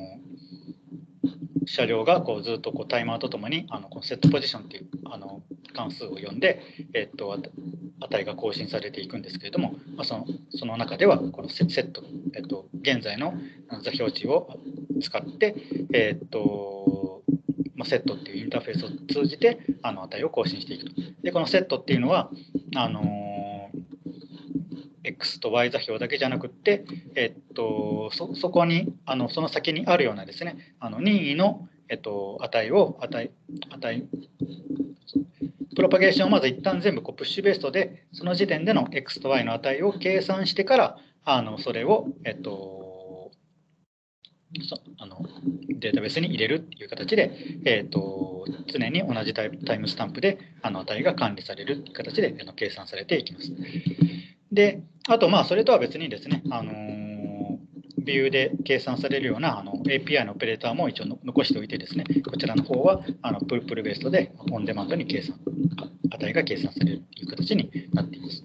車両がこうずっとこうタイマーとともにあのこのセットポジションっていうあの関数を呼んで、えっと値が更新されていくんですけれども、まあ、そのその中ではこのセット、えっと、現在の座標値を使って、えっとまあ、セットっていうインターフェースを通じてあの値を更新していくと。でこのセットっていうのはあの X と Y 座標だけじゃなくって、えっと、そ, そこにあのその先にあるようなですね、あの任意の、えっと、値を値値プロパゲーションをまず一旦全部こうプッシュベーストでその時点での X と Y の値を計算してからあのそれを、えっと、そあのデータベースに入れるっていう形で、えっと、常に同じタイタイムスタンプであの値が管理されるっていう形であの計算されていきます。で、あと、まあ、それとは別にですね、あのー、ビューで計算されるようなあの エーピーアイ のオペレーターも一応残しておいてですね、こちらの方はあのプルプルベーストでオンデマンドに計算、値が計算されるという形になっています。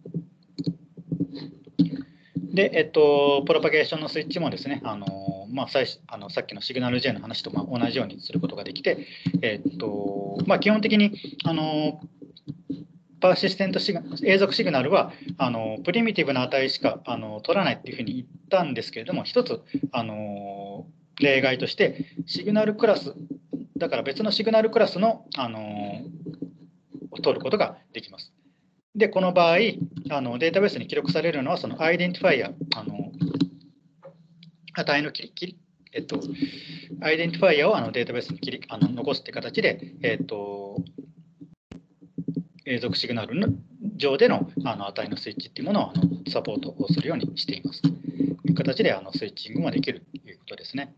で、えっと、プロパゲーションのスイッチもですね、あのまあ、最あのさっきのシグナル J の話とまあ同じようにすることができて、えっとまあ、基本的にあのパーシステントシグ永続シグナルはあのプリミティブな値しかあの取らないっていうふうに言ったんですけれども、一つあの例外としてシグナルクラスだから別のシグナルクラスのあのを取ることができます。でこの場合あのデータベースに記録されるのはそのアイデンティファイアあの値の切り切りえっとアイデンティファイアをあのデータベースに切りあの残すって形で、えっと永続シグナルの上でのあの値のスイッチっていうものをあのサポートをするようにしています。という形であのスイッチングもできるということですね。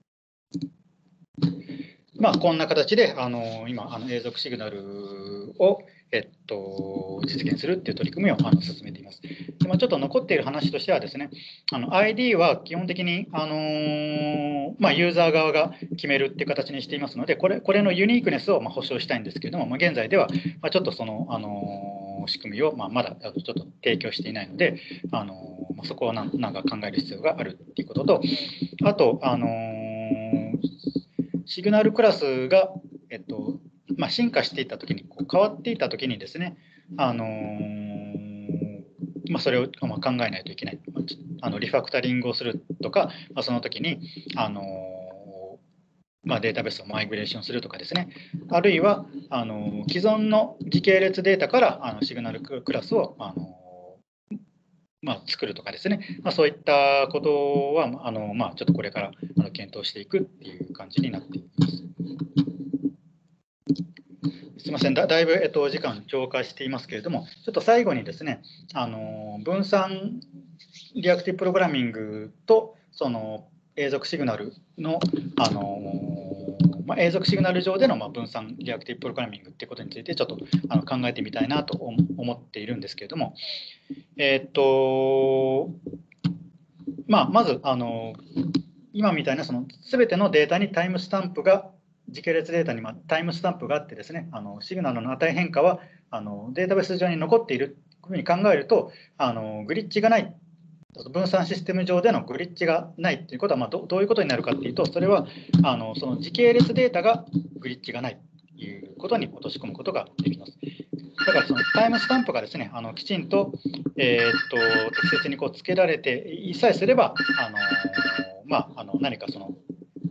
まあ、こんな形であの今あの永続シグナルを、えっと、実現するっていう取り組みをあの進めています。でまあ、ちょっと残っている話としてはですね、あの アイディー は基本的にあの、まあ、ユーザー側が決めるっていう形にしていますので、これこれのユニークネスをまあ保証したいんですけれども、まあ、現在ではまあちょっとその、あの仕組みをまあまだちょっと提供していないので、あのまあ、そこをなんなんか考える必要があるっていうことと、あと、あのシグナルクラスが、えっとまあ、進化していったときに、こう変わっていったときにですね、あのーまあ、それをまあ考えないといけない。あのリファクタリングをするとか、まあ、その時に、あのーまあ、データベースをマイグレーションするとかですね、あるいはあの既存の時系列データからあのシグナルクラスを、あのまあ、作るとかですね、まあ、そういったことはあの、まあ、ちょっとこれからあの検討していくっていう感じになっています。すみません、だ, だいぶ、えっと、時間超過していますけれども、ちょっと最後にですね、あの分散リアクティブプログラミングとその永続シグナルの、あのまあ、永続シグナル上での、まあ、分散リアクティブプログラミングっていうことについてちょっとあの考えてみたいなと思っているんですけれども、えっとまあ、まずあの今みたいなその全てのデータにタイムスタンプが時系列データにタイムスタンプがあってですね、あのシグナルの値変化はあのデータベース上に残っているというふうに考えると、あのグリッジがない、分散システム上でのグリッジがないということは、まあ、ど, どういうことになるかというと、それはあのその時系列データがグリッジがないということに落とし込むことができます。だからそのタイムスタンプがですね、あのきちんと、えー、っと適切にこうつけられていさえすれば、あのまあ、あの何かその、えー、っ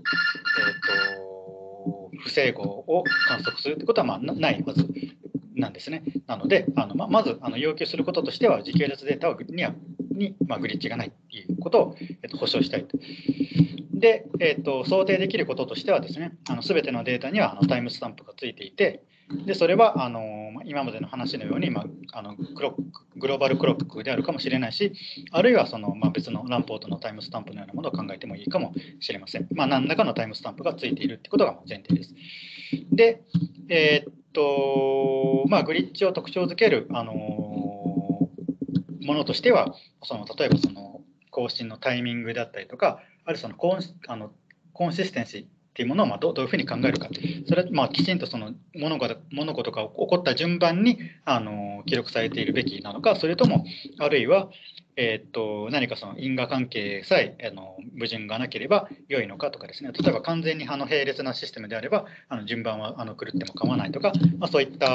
と不整合を観測するということはまあないはずなんですね。なので、あのままずあの要求することとしては、時系列データにはに、まあ、グリッジがないということを、えっと、保証したいと。 で、えーと、想定できることとしてはですね、すべてのデータにはあのタイムスタンプがついていて、でそれはあの今までの話のように、まあ、あのクロックグローバルクロックであるかもしれないし、あるいはその、まあ、別のランポートのタイムスタンプのようなものを考えてもいいかもしれません。まあ、何らかのタイムスタンプがついているということが前提です。で、えーっとまあ、グリッチを特徴づける、あのものとしては、その例えばその更新のタイミングであったりとか、あるいはそのコンあのコンシステンシーっていうものをまあ ど, どういうふうに考えるか、それはまあきちんとその物事物事が起こった順番にあの記録されているべきなのか、それともあるいは、えー、っと何かその因果関係さえあの矛盾がなければ良いのかとかですね、例えば完全にあの並列なシステムであればあの順番はあの狂っても構わないとか、まあ、そういった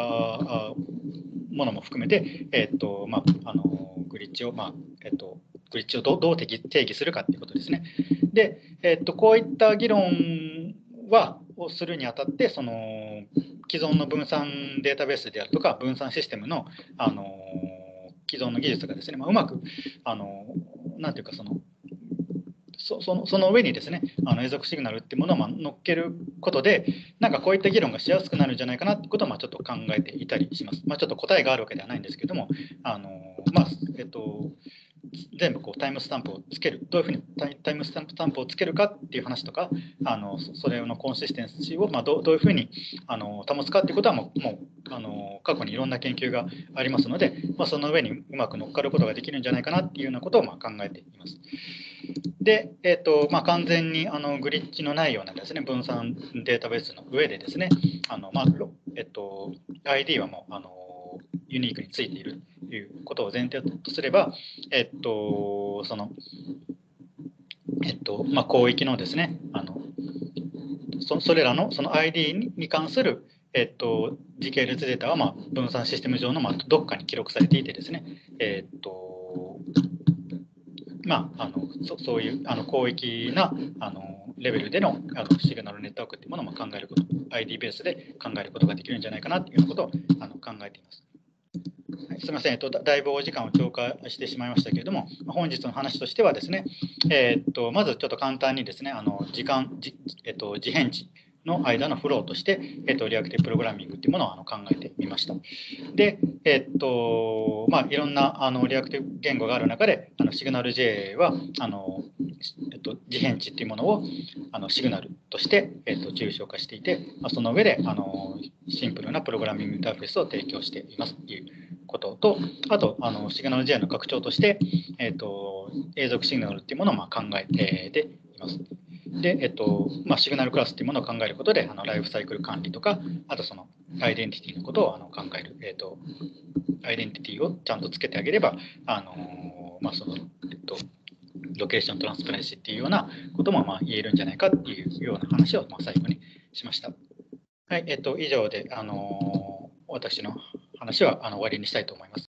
ものも含めて、えー、っとまあ、あのグリッチを、まあえー、っとグリッチをどうどう定義するかということですね。で、えっと、こういった議論はをするにあたって、その既存の分散データベースであるとか分散システムの、あの既存の技術がですね、まあ、うまくあのなんていうかそのそそのその上にですね、あの永続シグナルっていうものをまあ乗っけることで、なんかこういった議論がしやすくなるんじゃないかなってことをまあちょっと考えていたりします。まあ、ちょっと答えがあるわけではないんですけども、あのまあえっと全部こうタイムスタンプをつける、どういうふうにタイタイムスタンプスタンプをつけるかっていう話とか、あのそれのコンシステンシーをまあどうどういうふうにあの保つかっていうことはもうもうあの過去にいろんな研究がありますので、まあ、その上にうまく乗っかることができるんじゃないかなっていうようなことをまあ考えています。で、えーとまあ、完全にあのグリッチのないようなですね、分散データベースの上でですね、あのまあえっと、アイディー はもうあのユニークについているということを前提とすれば、えっとそのえっとまあ、広域のですね、あの そ, それらのその アイディー に, に関する、えっと、時系列データは、まあ、分散システム上の、まあ、どこかに記録されていてですね、えっとまあ、あの そ, そういうあの広域なあのレベルでのあのシグナルネットワークというものも考えること、アイディー ベースで考えることができるんじゃないかなということをあの考えています。はい、すみません、えっと、だいぶお時間を超過してしまいましたけれども、本日の話としてはですね、えー、っとまずちょっと簡単にですね、あの時間、じえっと、時変値の間のフローとして、えっと、リアクティブプログラミングというものをあの考えてみました。で、えっとまあ、いろんなあのリアクティブ言語がある中で、あのシグナル J はあの、えっと、時変値というものをあのシグナルとして、えっと、抽象化していて、まあ、その上であのシンプルなプログラミングインターフェースを提供していますということと、あとあのシグナル J の拡張として、えっと、永続シグナルというものをまあ考えています。で、えっとまあ、シグナルクラスというものを考えることで、あのライフサイクル管理とか、あとそのアイデンティティのことをあの考える、えっと、アイデンティティをちゃんとつけてあげれば、あのまあそのえっと、ロケーショントランスパレンシーっていうようなこともまあ言えるんじゃないかっていうような話をまあ最後にしました。はい、えっと、以上で、あの私の話はあの終わりにしたいと思います。